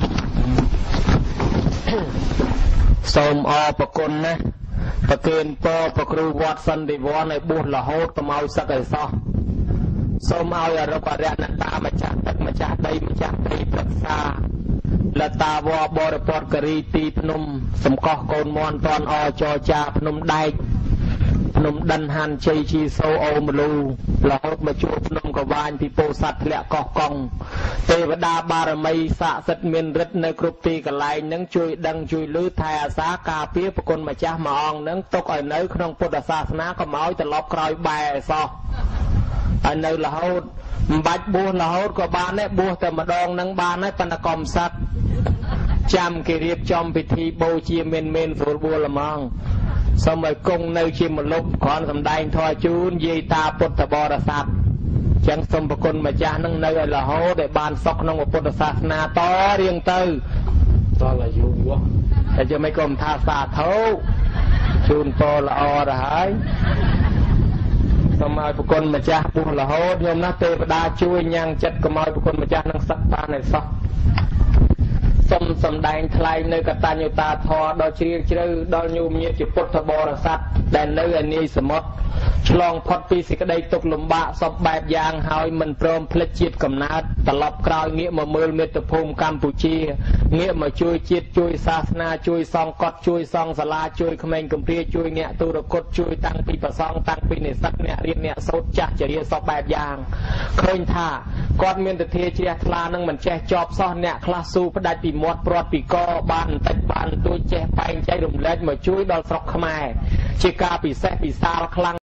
សូមអរប្រគុណណាប្រកេនពរប្រគ្រូវត្តសន្តិវ័នឲ្យបួសរហូតកុំឲ្យសឹកឲ្យសោះសូមឲ្យអរុបរណតាម្ចាស់ទឹកម្ចាស់ដីម្ចាស់ព្រៃប្រឹក្សាលតាវបរិពតករីទីភ្នំសំកោះកូនមន់តនអចចាភ្នំដែកភ្នំដិនហានជ័យជីសូអូមលូរហូតមកជួបភ្នំកវាញពីពោធិ៍សាត់ធ្លាក់កោះកុងទេវតាបារមីស័ក្តិសិទ្ធិមានឫទ្ធិនៅគ្រប់ទីកន្លែងនឹងជួយដឹងជួយលឺថែអាសាការពារប្រគុណម្ចាស់មួយអង្គនឹងទុកឲ្យនៅក្នុងពុទ្ធសាសនាកុំឲ្យត្រឡប់ក្រោយបែរឲ្យសោះឲ្យនៅរហូតមិនបាច់បួសរហូតក៏បានដែរបួសតែម្ដងនឹងបានហើយប៉ុន្តែកុំសឹកចាំគេរៀបចំពិធីបូជាមានមានស្រួលបួលហ្មងសូមឲ្យគង់នៅជាមលុបគ្រាន់សម្ដែងធម៌ជូនយាយតាពុទ្ធបរិស័ទចឹងសូមប្រគុណម្ចាស់នឹងនៅឲ្យរហូតដែលបានសុខក្នុងពុទ្ធសាសនាតរៀងទៅតលអាយុវោះតែជាមិនគុំថាសាធុជូនពរល្អទៅហើយសូមឲ្យប្រគុណម្ចាស់ពុះរហូតញោមណាទេវតាជួយញ៉ាំងចិត្តកុំឲ្យប្រគុណម្ចាស់នឹងសឹកបានឲ្យសោះសូមសម្ដែងថ្លែងនៅកតញ្ញូតាធម៌ដ៏ជ្រាលជ្រៅដល់ញោមញាតិជាពុទ្ធបរិស័ទដែលនៅឯនាយសមុទ្រឆ្លងផុតពីសេចក្តីទុក្ខលំបាកសពបែបយ៉ាងហើយមិនព្រមភ្លេចជាតិកំណើតត្រឡប់ក្រោយងាកមកមើលមាតុភូមិកម្ពុជាងាកមកជួយជាតិជួយសាសនាជួយសង្កត់ជួយសង់សាលាជួយក្មេងកំព្រាជួយអ្នកទុរគតជួយតាំងពីប្រសងតាំងពីនិស្សិតអ្នករៀនអ្នកសូត្រចាស់ចរិយាសពបែបយ៉ាងឃើញថាគាត់មានទធាជ្រះថ្លានឹងមិនចេះជាប់សោះអ្នកខ្លះស៊ូផ្ដាច់ពីមាត់ព្រាត់ពីកបានបន្តិចបានទួចចេះបែងចែករំលែកមកជួយដល់ស្រុកខ្មែរជាការពិសេសពិសាលខ្លាំង